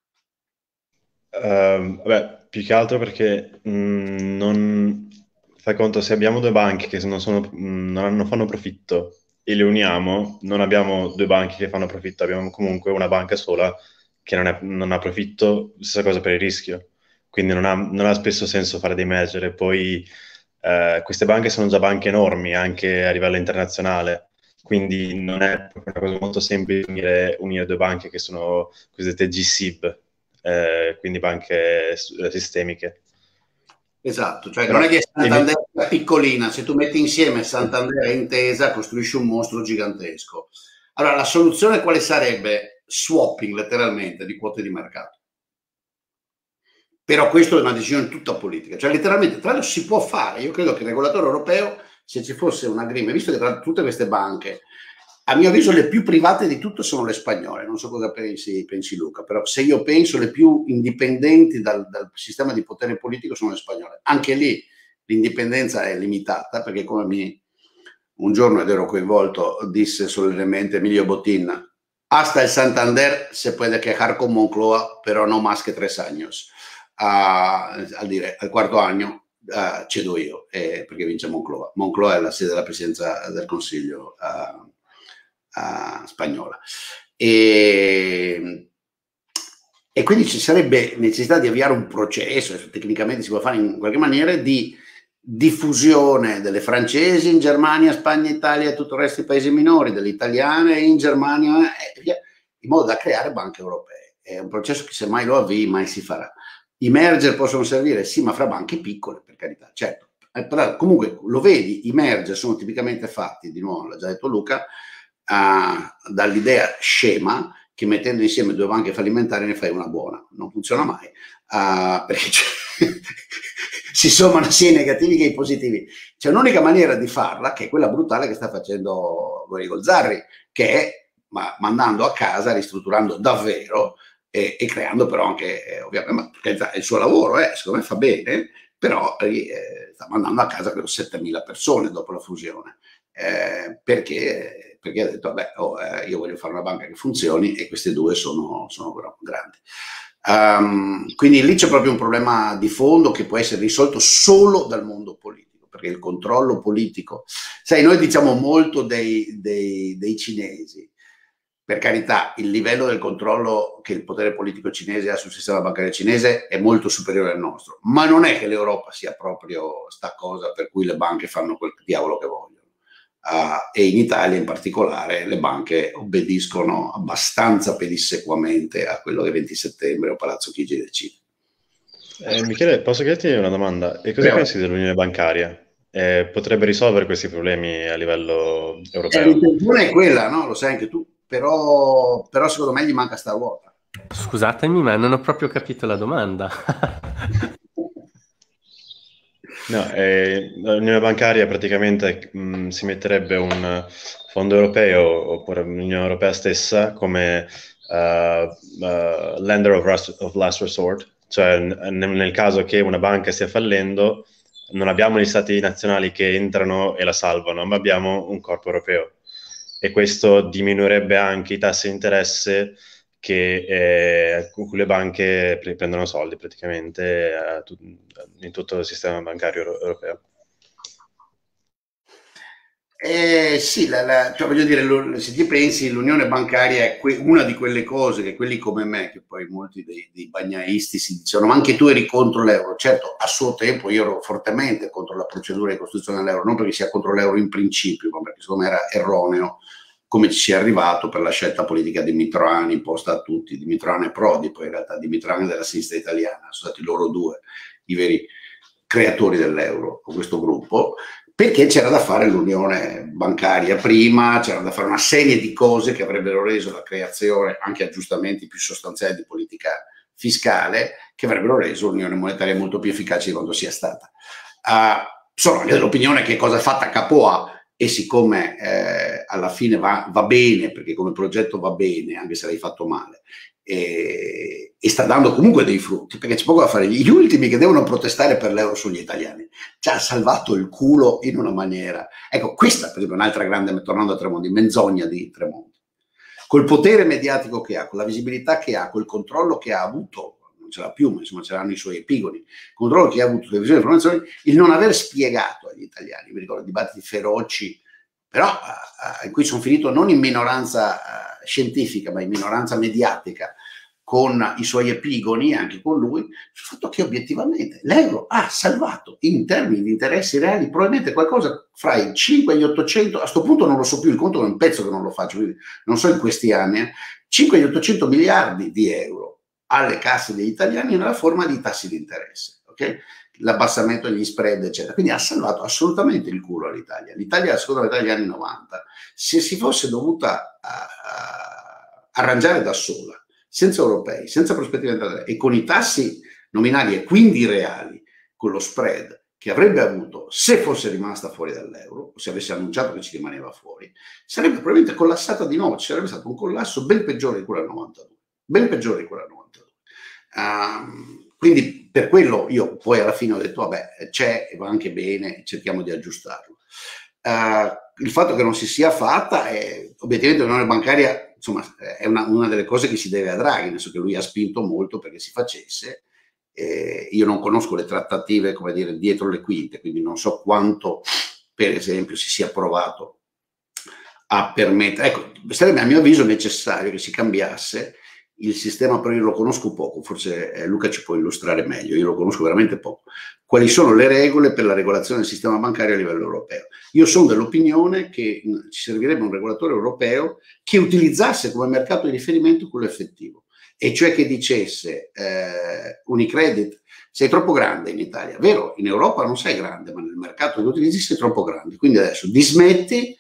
Speaker 3: Vabbè, più che altro perché non... Fai conto, se abbiamo due banche che non fanno profitto e le uniamo, non abbiamo due banche che fanno profitto, abbiamo comunque una banca sola che non ha profitto, stessa cosa per il rischio. Quindi non ha spesso senso fare dei merger. E poi queste banche sono già banche enormi anche a livello internazionale, quindi non è proprio una cosa molto semplice unire due banche che sono cosiddette GSIB, quindi banche sistemiche.
Speaker 1: Esatto, cioè non è che Santander è piccolina, se tu metti insieme Santander e Intesa costruisci un mostro gigantesco. Allora la soluzione quale sarebbe? Swapping letteralmente di quote di mercato. Però questo è una decisione tutta politica, cioè letteralmente tra l'altro si può fare. Io credo che il regolatore europeo, se ci fosse un agreement, visto che tra tutte queste banche, a mio avviso le più private di tutte sono le spagnole, non so cosa pensi Luca, però se io penso le più indipendenti dal sistema di potere politico sono le spagnole. Anche lì l'indipendenza è limitata, perché come un giorno, ed ero coinvolto, disse solennemente Emilio Botín: hasta el Santander se puede quejar con Moncloa, però no más que 3 años. Al dire, al quarto anno cedo io, perché vince Moncloa. Moncloa è la sede della presidenza del Consiglio spagnola. E quindi ci sarebbe necessità di avviare un processo, tecnicamente si può fare in qualche maniera, di diffusione delle francesi in Germania, Spagna, Italia e tutto il resto dei paesi minori, delle italiane in Germania e via, in modo da creare banche europee. È un processo che se mai lo avvii mai si farà. I merger possono servire, sì, ma fra banche piccole, per carità, certo. Però comunque lo vedi, i merger sono tipicamente fatti, di nuovo l'ha già detto Luca, dall'idea scema che mettendo insieme due banche fallimentari ne fai una buona. Non funziona mai, perché si sommano sia i negativi che i positivi. C'è un'unica maniera di farla, che è quella brutale che sta facendo Guerigo Zarri, che è mandando a casa, ristrutturando davvero e creando però anche, ovviamente, è il suo lavoro, secondo me fa bene, però sta mandando a casa credo 7.000 persone dopo la fusione, perché ha detto vabbè, io voglio fare una banca che funzioni e queste due sono grandi. Quindi lì c'è proprio un problema di fondo che può essere risolto solo dal mondo politico, perché il controllo politico, sai, noi diciamo molto dei cinesi. Per carità, il livello del controllo che il potere politico cinese ha sul sistema bancario cinese è molto superiore al nostro, ma non è che l'Europa sia proprio sta cosa per cui le banche fanno quel diavolo che vogliono. E in Italia in particolare le banche obbediscono abbastanza pedissequamente a quello che 20 settembre o Palazzo Chigi decide.
Speaker 3: Michele, posso chiederti una domanda? E cosa pensi dell'unione bancaria? Potrebbe risolvere questi problemi a livello europeo?
Speaker 1: L'intenzione è quella, no? Lo sai anche tu. Però secondo me gli manca sta ruota.
Speaker 2: Scusatemi, ma non ho proprio capito la domanda.
Speaker 3: No, l'unione bancaria praticamente si metterebbe un fondo europeo oppure l'Unione Europea stessa come lender of last resort, cioè nel caso che una banca stia fallendo non abbiamo gli stati nazionali che entrano e la salvano, ma abbiamo un corpo europeo. E questo diminuirebbe anche i tassi di interesse con cui le banche prendono soldi praticamente in tutto il sistema bancario europeo.
Speaker 1: Sì, cioè voglio dire, se ti pensi, l'unione bancaria è una di quelle cose che quelli come me, che poi molti dei bagnaisti si dicevano, ma anche tu eri contro l'euro. Certo, a suo tempo io ero fortemente contro la procedura di costruzione dell'euro, non perché sia contro l'euro in principio, ma perché secondo me era erroneo come ci sia arrivato per la scelta politica di Mitterrand imposta a tutti, di Mitterrand e Prodi, poi in realtà di Mitterrand e della sinistra italiana, sono stati loro due i veri creatori dell'euro, con questo gruppo. perché c'era da fare l'unione bancaria prima, c'era da fare una serie di cose che avrebbero reso la creazione, anche aggiustamenti più sostanziali di politica fiscale, che avrebbero reso l'unione monetaria molto più efficace di quanto sia stata. Sono anche dell'opinione che cosa fatta a capo A, e siccome alla fine va bene, perché come progetto va bene, anche se l'hai fatto male, e sta dando comunque dei frutti, perché c'è poco da fare. Gli ultimi che devono protestare per l'euro sono gli italiani. Ci ha salvato il culo in una maniera. Ecco, questa per esempio è un'altra grande, tornando a Tremonti, menzogna di Tremonti. Col potere mediatico che ha, con la visibilità che ha, col controllo che ha avuto, non ce l'ha più, ma insomma ce l'hanno i suoi epigoni, il controllo che ha avuto sulle visioni e informazioni, il non aver spiegato agli italiani, mi ricordo dibattiti feroci, però in cui sono finito non in minoranza scientifica, ma in minoranza mediatica, con i suoi epigoni, anche con lui, sul fatto che obiettivamente l'euro ha salvato in termini di interessi reali probabilmente qualcosa fra i 5 e gli 800, a questo punto non lo so più, il conto è un pezzo che non lo faccio, quindi non so in questi anni, 5 e gli 800 miliardi di euro alle casse degli italiani nella forma di tassi di interesse, ok? L'abbassamento degli spread, eccetera. Quindi ha salvato assolutamente il culo all'Italia. L'Italia, secondo metà degli anni 90, se si fosse dovuta arrangiare da sola, senza europei, senza prospettive internazionali e con i tassi nominali e quindi reali, con lo spread che avrebbe avuto se fosse rimasta fuori dall'euro, o se avesse annunciato che ci rimaneva fuori, sarebbe probabilmente collassata di nuovo, ci sarebbe stato un collasso ben peggiore di quello del 92, ben peggiore di quello del 92. Quindi per quello io poi alla fine ho detto vabbè, c'è e va anche bene, cerchiamo di aggiustarlo. Il fatto che non si sia fatta è obiettivamente l'unione bancaria, insomma, è una delle cose che si deve a Draghi, nel senso che lui ha spinto molto perché si facesse. Io non conosco le trattative, come dire, dietro le quinte, quindi non so quanto, per esempio, si sia provato a permettere. Ecco, sarebbe a mio avviso necessario che si cambiasse il sistema, però io lo conosco poco, forse Luca ci può illustrare meglio, io lo conosco veramente poco. Quali sono le regole per la regolazione del sistema bancario a livello europeo? Io sono dell'opinione che ci servirebbe un regolatore europeo che utilizzasse come mercato di riferimento quello effettivo, e cioè che dicesse Unicredit, sei troppo grande in Italia, vero, in Europa non sei grande, ma nel mercato che utilizzi sei troppo grande, quindi adesso dismetti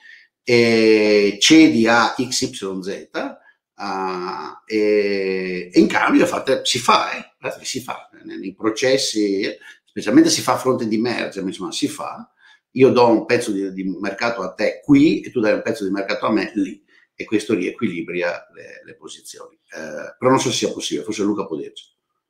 Speaker 1: e cedi a XYZ, e in cambio si fa nei processi, specialmente si fa a fronte di merger, insomma si fa, io do un pezzo di mercato a te qui e tu dai un pezzo di mercato a me lì, e questo riequilibria le posizioni, però non so se sia possibile, forse Luca può dirci.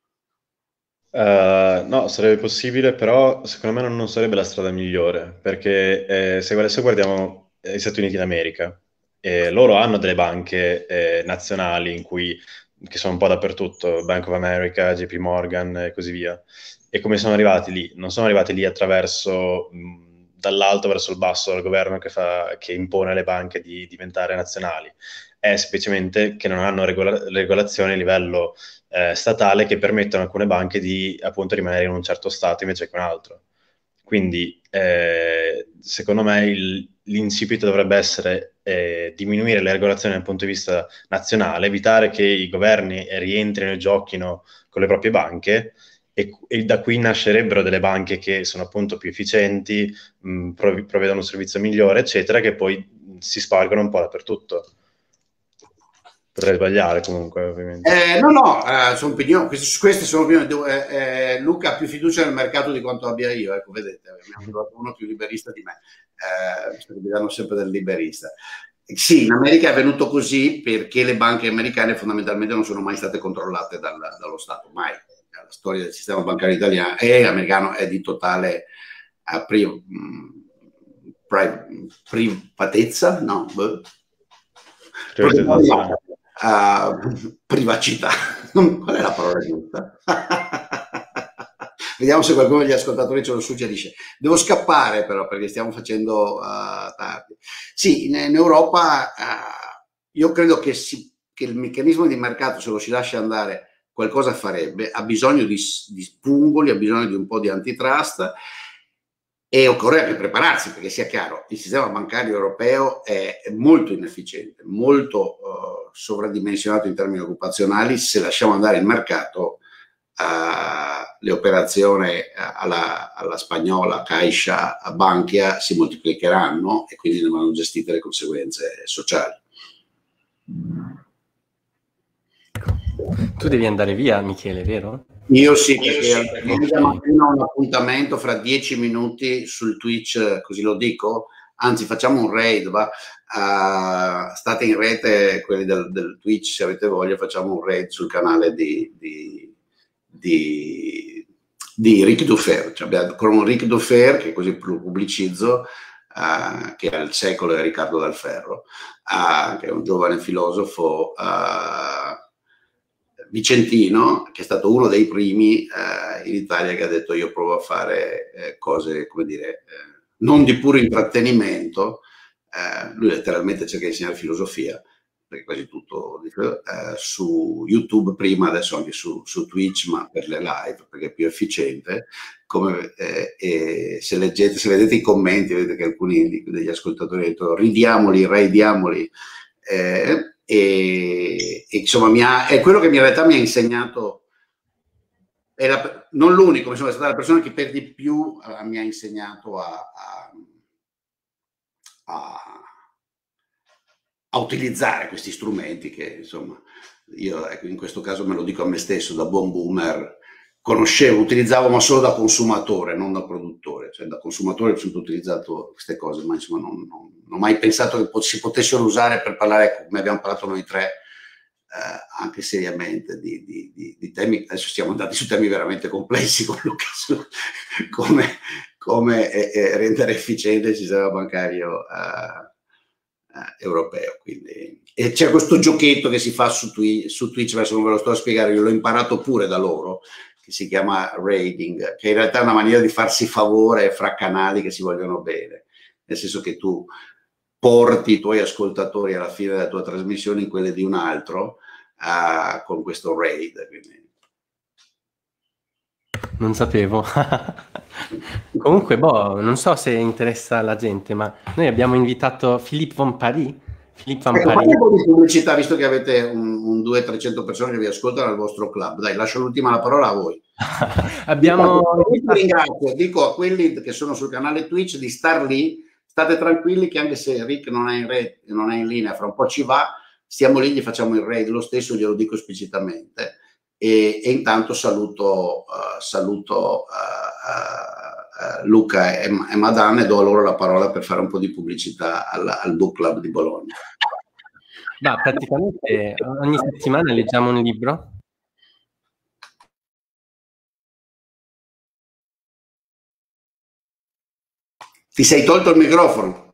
Speaker 3: No, sarebbe possibile, però secondo me non sarebbe la strada migliore, perché se guardiamo gli Stati Uniti d'America, loro hanno delle banche nazionali che sono un po' dappertutto, Bank of America, JP Morgan e così via. E come sono arrivati lì? Non sono arrivati lì attraverso dall'alto verso il basso dal governo che impone alle banche di diventare nazionali. È semplicemente che non hanno regolazioni a livello statale che permettono a alcune banche di appunto rimanere in un certo stato invece che un altro. Quindi secondo me l'incipito dovrebbe essere diminuire le regolazioni dal punto di vista nazionale, evitare che i governi rientrino e giochino con le proprie banche, e da qui nascerebbero delle banche che sono appunto più efficienti, provvedono un servizio migliore, eccetera, che poi si spargono un po' dappertutto. Potrei sbagliare comunque, ovviamente.
Speaker 1: No, sono opinioni, queste sono opinioni. Luca ha più fiducia nel mercato di quanto abbia io, ecco, vedete, abbiamo trovato uno più liberista di me, mi danno sempre del liberista. Sì, in America è venuto così perché le banche americane fondamentalmente non sono mai state controllate dallo Stato, mai. La storia del sistema bancario italiano e americano è di totale privatezza, no? Privacità. Qual è la parola giusta? Vediamo se qualcuno degli ascoltatori ce lo suggerisce. Devo scappare però perché stiamo facendo tardi. Sì, in Europa io credo che il meccanismo di mercato, se lo si lascia andare, qualcosa farebbe, ha bisogno di pungoli, ha bisogno di un po' di antitrust, e occorre anche prepararsi, perché sia chiaro, il sistema bancario europeo è molto inefficiente, molto sovradimensionato in termini occupazionali. Se lasciamo andare il mercato le operazioni alla spagnola, Caixa, a Bankia si moltiplicheranno e quindi ne vanno gestite le conseguenze sociali.
Speaker 2: Tu devi andare via, Michele, vero?
Speaker 1: Io sì, perché abbiamo appena un appuntamento fra 10 minuti sul Twitch, così lo dico, anzi facciamo un raid, state in rete quelli del Twitch se avete voglia, facciamo un raid sul canale di Ric Dufer, cioè con un Ric Dufer, che così lo pubblicizzo, che è il secolo di Riccardo Dal Ferro, che è un giovane filosofo vicentino, che è stato uno dei primi in Italia che ha detto io provo a fare cose, come dire, non di puro intrattenimento. Lui letteralmente cerca di insegnare filosofia, perché quasi tutto su YouTube prima, adesso anche su Twitch, ma per le live, perché è più efficiente. Come, e se vedete i commenti, vedete che alcuni degli ascoltatori hanno detto ridiamoli, raidiamoli, e insomma è quello che in realtà mi ha insegnato, non l'unico, insomma, è stata la persona che per di più mi ha insegnato a utilizzare questi strumenti che insomma io, ecco, in questo caso me lo dico a me stesso, da buon boomer utilizzavo ma solo da consumatore, non da produttore, cioè da consumatore ho sempre utilizzato queste cose, ma insomma non ho mai pensato che si potessero usare per parlare, come abbiamo parlato noi tre, anche seriamente di temi. Adesso siamo andati su temi veramente complessi con Luca, come rendere efficiente il sistema bancario europeo. Quindi, e c'è questo giochetto che si fa su Twitch, adesso non ve lo sto a spiegare, io l'ho imparato pure da loro, che si chiama raiding, che in realtà è una maniera di farsi favore fra canali che si vogliono bene, nel senso che tu porti i tuoi ascoltatori alla fine della tua trasmissione in quelle di un altro con questo raid. Quindi.
Speaker 2: Non sapevo. Comunque, non so se interessa la gente, ma noi abbiamo invitato Philippe Von Paris. Philippe Von Paris.
Speaker 1: Un po' di pubblicità, visto che avete un 200-300 persone che vi ascoltano al vostro club. Dai, lascio l'ultima la parola a voi. Dico a quelli che sono sul canale Twitch di star lì, state tranquilli che anche se Rick non è in linea, fra un po' ci va, stiamo lì, gli facciamo il raid lo stesso, glielo dico esplicitamente. E intanto saluto Luca e Madan e do loro la parola per fare un po' di pubblicità al Book Club di Bologna.
Speaker 2: Praticamente ogni settimana leggiamo un libro.
Speaker 1: Ti sei tolto il microfono?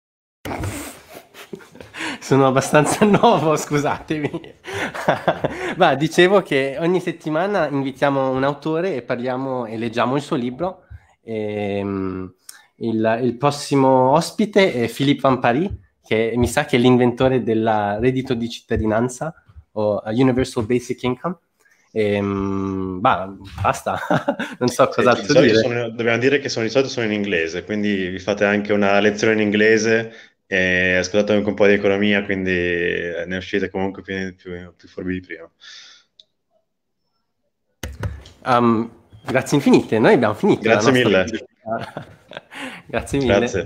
Speaker 2: Sono abbastanza nuovo, scusatemi. Dicevo che ogni settimana invitiamo un autore e parliamo e leggiamo il suo libro. Il prossimo ospite è Philippe Van Paris, che mi sa che è l'inventore del reddito di cittadinanza o Universal Basic Income. Basta, non so cos'altro dire.
Speaker 3: Dobbiamo dire che di solito sono in inglese, quindi vi fate anche una lezione in inglese e ascoltate anche un po' di economia, quindi ne uscite comunque più furbi di prima.
Speaker 2: Grazie infinite, noi abbiamo finito.
Speaker 3: Grazie mille.
Speaker 2: Grazie mille.
Speaker 3: Grazie.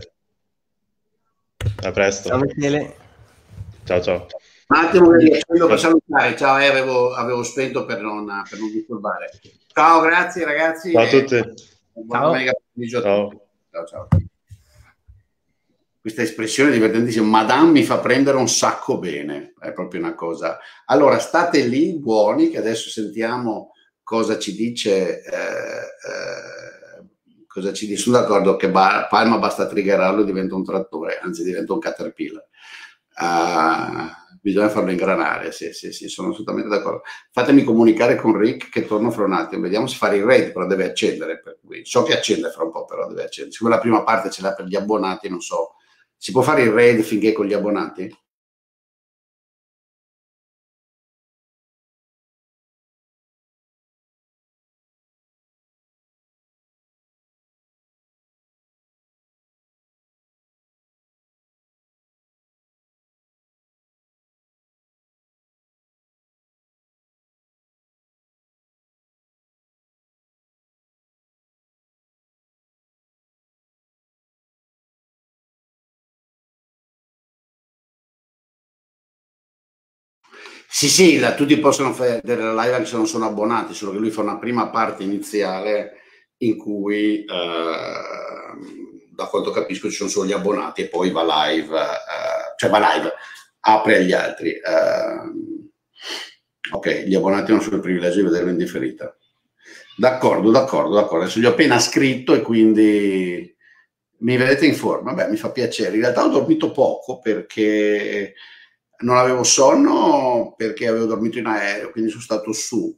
Speaker 3: A presto.
Speaker 2: Ciao Michele.
Speaker 3: Ciao.
Speaker 1: Un attimo che riesco a salutare. Ciao, avevo spento per non disturbare. Ciao, grazie ragazzi.
Speaker 3: Ciao a tutti.
Speaker 1: Buona domenica pomeriggio a tutti. Ciao. Questa espressione divertentissima, Madame mi fa prendere un sacco bene, è proprio una cosa. Allora, state lì buoni, che adesso sentiamo cosa ci dice. Sono d'accordo che Palma basta triggerarlo e diventa un trattore, anzi diventa un caterpillar. Bisogna farlo ingranare, sì, sono assolutamente d'accordo. Fatemi comunicare con Rick che torno fra un attimo, vediamo se fare il raid, però deve accendere, per cui so che accende fra un po', però deve accendere. Siccome la prima parte ce l'ha per gli abbonati, non so, si può fare il raid finché con gli abbonati? Sì, tutti possono fare delle live anche se non sono abbonati, solo che lui fa una prima parte iniziale in cui, da quanto capisco, ci sono solo gli abbonati e poi va live, apre agli altri. Ok, gli abbonati hanno solo il privilegio di vederlo in differita. D'accordo. Adesso gli ho appena scritto e quindi mi vedete in forma. Beh, mi fa piacere. In realtà ho dormito poco perché non avevo sonno, perché avevo dormito in aereo, quindi sono stato su.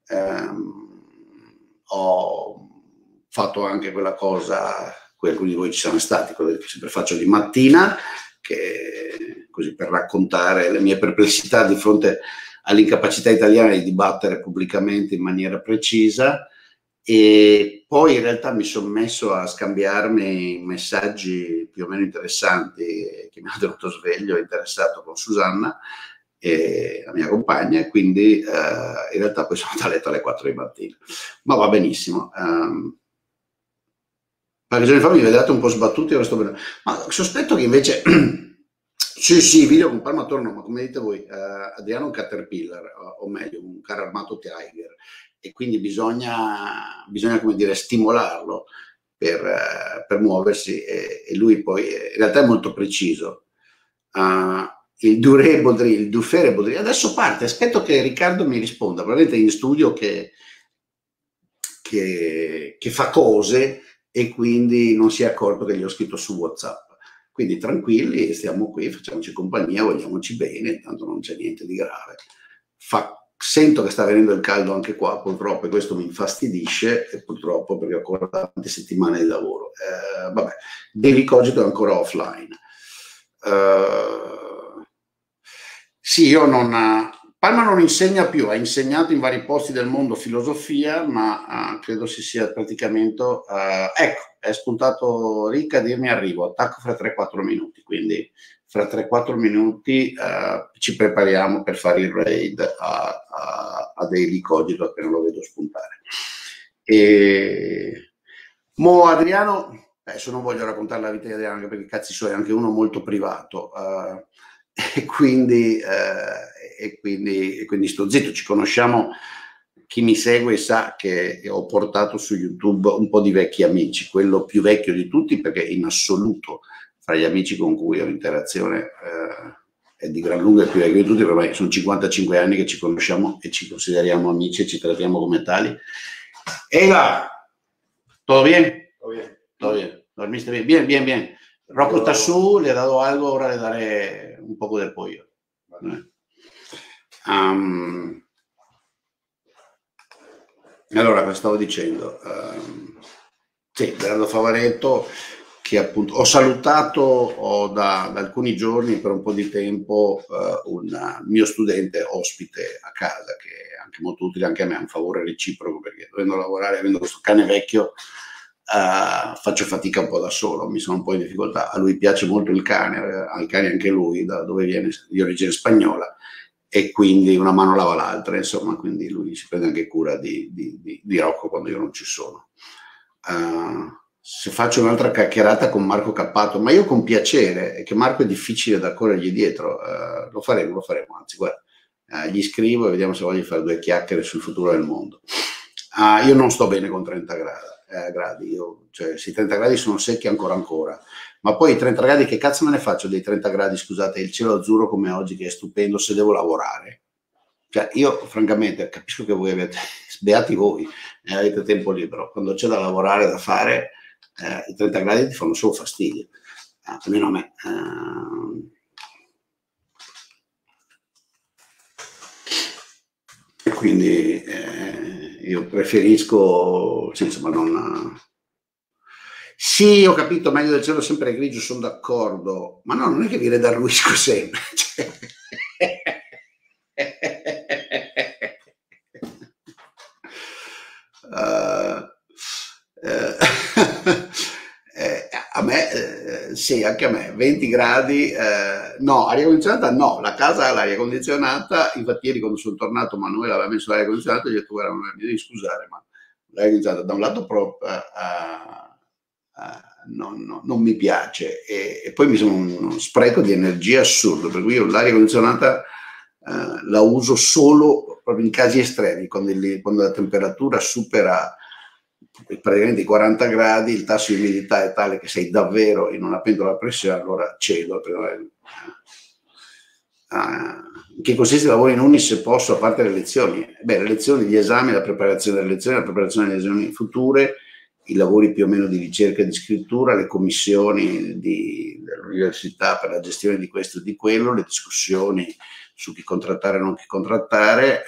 Speaker 1: Ho fatto anche quella cosa, alcuni di voi ci sono stati, quello che sempre faccio di mattina, che così per raccontare le mie perplessità di fronte all'incapacità italiana di dibattere pubblicamente in maniera precisa. E poi in realtà mi sono messo a scambiarmi messaggi più o meno interessanti che mi hanno tenuto sveglio e interessato con Susanna, la mia compagna, e quindi in realtà poi sono andato a letto alle 4 di mattina, ma va benissimo. Qualche giorno fa mi vedete un po' sbattuti, ora sto bene. Ma sospetto che invece sì, video con palma attorno, ma come dite voi, Adriano è un Caterpillar, o meglio un carro armato Tiger, e quindi bisogna come dire, stimolarlo per muoversi, e lui poi in realtà è molto preciso. Il Duré Baudry, il Dufere Baudry, adesso parte, aspetto che Riccardo mi risponda, probabilmente è in studio che fa cose e quindi non si è accorto che gli ho scritto su WhatsApp. Quindi tranquilli, stiamo qui, facciamoci compagnia, vogliamoci bene, tanto non c'è niente di grave. Sento che sta venendo il caldo anche qua, purtroppo, e questo mi infastidisce, e purtroppo perché ho ancora tante settimane di lavoro. Vabbè, Daily Cogito è ancora offline. Sì, io non... Palma non insegna più, ha insegnato in vari posti del mondo filosofia, ma credo si sia praticamente... ecco, è spuntato Rick a dirmi arrivo, attacco fra 3-4 minuti, quindi fra 3-4 minuti ci prepariamo per fare il raid a Daily Cogito, appena lo vedo spuntare. Mo Adriano, adesso non voglio raccontare la vita di Adriano, perché cazzi suoi, è anche uno molto privato, e quindi sto zitto. Ci conosciamo, chi mi segue sa che ho portato su YouTube un po' di vecchi amici, quello più vecchio di tutti, perché in assoluto fra gli amici con cui ho interazione è di gran lunga il più vecchio di tutti, perché ormai sono 55 anni che ci conosciamo e ci consideriamo amici e ci trattiamo come tali. E là, ¿todo bien? Todo bien. ¿Dormiste bien? Bien. Rocco está su, le he dado algo, ora le daré un poco de pollo. Allora, cosa stavo dicendo? Sì, Bernardo Favaretto, che appunto ho salutato da alcuni giorni, per un po' di tempo, un mio studente ospite a casa, che è anche molto utile anche a me, è un favore reciproco, perché dovendo lavorare, avendo questo cane vecchio, faccio fatica un po' da solo, mi sono un po' in difficoltà. A lui piace molto il cane, ha il cane anche lui, da dove viene, di origine spagnola, e quindi una mano lava l'altra, insomma, quindi lui si prende anche cura di Rocco quando io non ci sono. Se faccio un'altra chiacchierata con Marco Cappato, ma io con piacere, è che Marco è difficile da corrergli dietro, lo faremo, anzi guarda, gli scrivo e vediamo se voglio fare 2 chiacchiere sul futuro del mondo. Io non sto bene con 30 gradi, cioè, se i 30 gradi sono secchi ancora, ma poi i 30 gradi, che cazzo me ne faccio dei 30 gradi, scusate, il cielo azzurro come oggi, che è stupendo, se devo lavorare? Cioè, io francamente capisco che voi avete, beati voi, avete tempo libero, quando c'è da lavorare, da fare, i 30 gradi ti fanno solo fastidio, almeno a me. E quindi io preferisco, sì, insomma, non... Sì, ho capito, meglio del cielo sempre grigio, sono d'accordo, ma no, non è che vi redarguisco sempre. A me, sì, anche a me, 20 gradi, no, aria condizionata no, la casa ha l'aria condizionata, infatti ieri quando sono tornato Manuela aveva messo l'aria condizionata e gli ho detto guarda, mi devi scusare, ma l'aria condizionata da un lato proprio non mi piace, e poi mi sono uno spreco di energia assurdo, per cui io l'aria condizionata la uso solo proprio in casi estremi, quando la temperatura supera praticamente i 40 gradi, il tasso di umidità è tale che sei davvero in una pentola a pressione, allora cedo. In che consiste il lavoro in Unis, se posso, a parte le lezioni? Le lezioni, gli esami, la preparazione delle lezioni, la preparazione delle lezioni future, i lavori più o meno di ricerca e di scrittura, le commissioni dell'università per la gestione di questo e di quello, le discussioni su chi contrattare e non chi contrattare.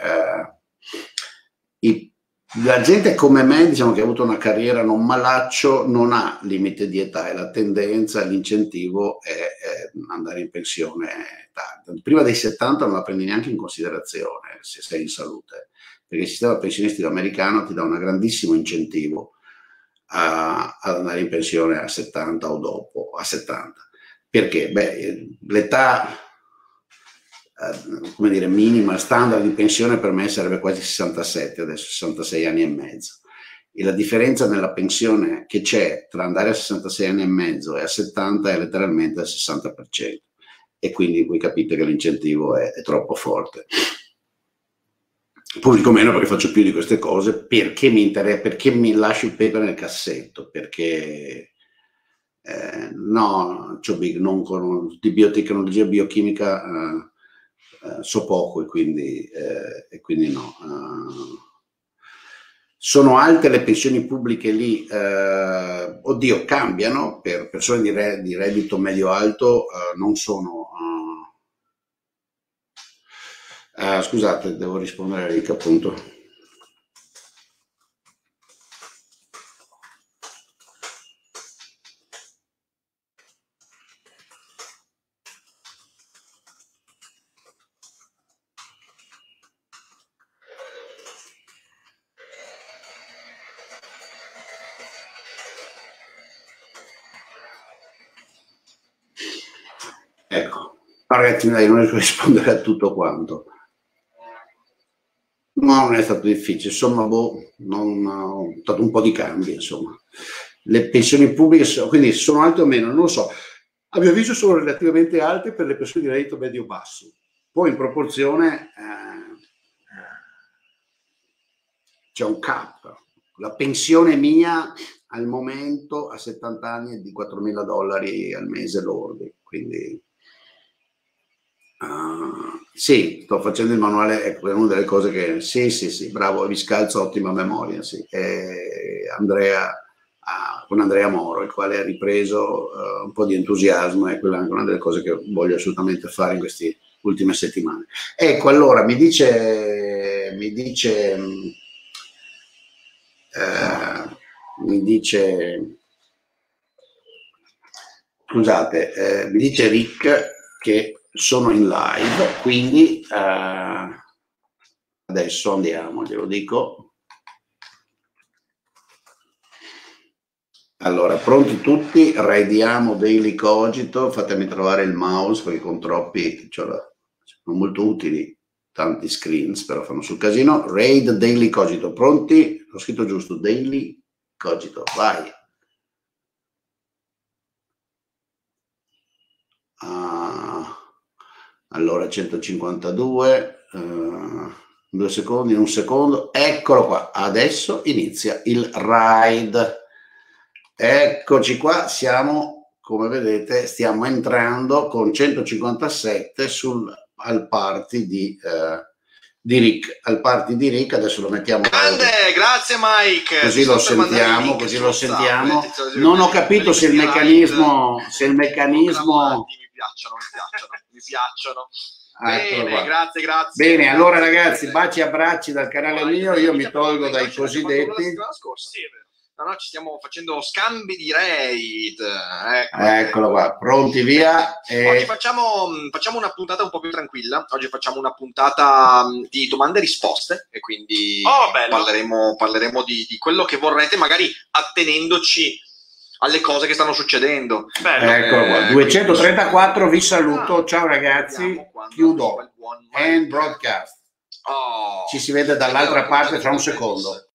Speaker 1: La gente come me, diciamo, che ha avuto una carriera non malaccio, non ha limite di età, e la tendenza, l'incentivo è andare in pensione tardi. Prima dei 70 non la prendi neanche in considerazione se sei in salute, perché il sistema pensionistico americano ti dà un grandissimo incentivo ad andare in pensione a 70 o dopo, a 70. Perché? L'età come dire, minima, standard di pensione per me sarebbe quasi 67, adesso 66 anni e mezzo. E la differenza nella pensione che c'è tra andare a 66 anni e mezzo e a 70 è letteralmente al 60%. E quindi voi capite che l'incentivo è troppo forte. Pubblico meno perché faccio più di queste cose, perché mi interessa, perché mi lascio il paper nel cassetto, perché no, non con, di biotecnologia, biochimica so poco, e quindi no. Sono alte le pensioni pubbliche lì, oddio, cambiano per persone di reddito medio-alto, non sono... scusate, devo rispondere a Rick, appunto. Ecco, ragazzi, non riesco a rispondere a tutto quanto. No, non è stato difficile, insomma, ho stato un po' di cambi, insomma. Le pensioni pubbliche, quindi sono alte o meno, non lo so. A mio avviso sono relativamente alte per le persone di reddito medio-basso. Poi in proporzione c'è un cap. La pensione mia al momento a 70 anni è di $4.000 al mese lordi, quindi... sì, sto facendo il manuale, ecco, è una delle cose che sì, bravo, vi scalzo, ottima memoria, sì. Con Andrea Moro, il quale ha ripreso un po' di entusiasmo, e quella è anche una delle cose che voglio assolutamente fare in queste ultime settimane. Ecco, allora mi dice scusate, mi dice Rick che sono in live, quindi adesso andiamo, glielo dico. Allora, pronti tutti? Raidiamo Daily Cogito, fatemi trovare il mouse perché con troppi, sono molto utili tanti screens, però fanno sul casino. Raid Daily Cogito, pronti? L'ho scritto giusto, Daily Cogito, vai. Allora 152, 2 secondi, 1 secondo, eccolo qua, adesso inizia il ride. Eccoci qua, siamo, come vedete, stiamo entrando con 157 al party di Rick. Al party di Rick, adesso lo mettiamo.
Speaker 4: Grande, grazie Mike.
Speaker 1: Così lo sentiamo, Non ho capito se il meccanismo...
Speaker 4: Mi piacciono. Bene, grazie.
Speaker 1: Bene, allora ragazzi, baci e abbracci dal canale mio, io mi tolgo dai cosiddetti.
Speaker 4: No, ci stiamo facendo scambi di raid.
Speaker 1: Eccolo qua, pronti, via.
Speaker 4: Oggi facciamo una puntata un po' più tranquilla. Oggi facciamo una puntata di domande e risposte, e quindi parleremo di quello che vorrete, magari attenendoci alle cose che stanno succedendo.
Speaker 1: Eccolo qua, 234, vi saluto, ciao ragazzi, chiudo, end broadcast. Ci si vede dall'altra parte tra un secondo.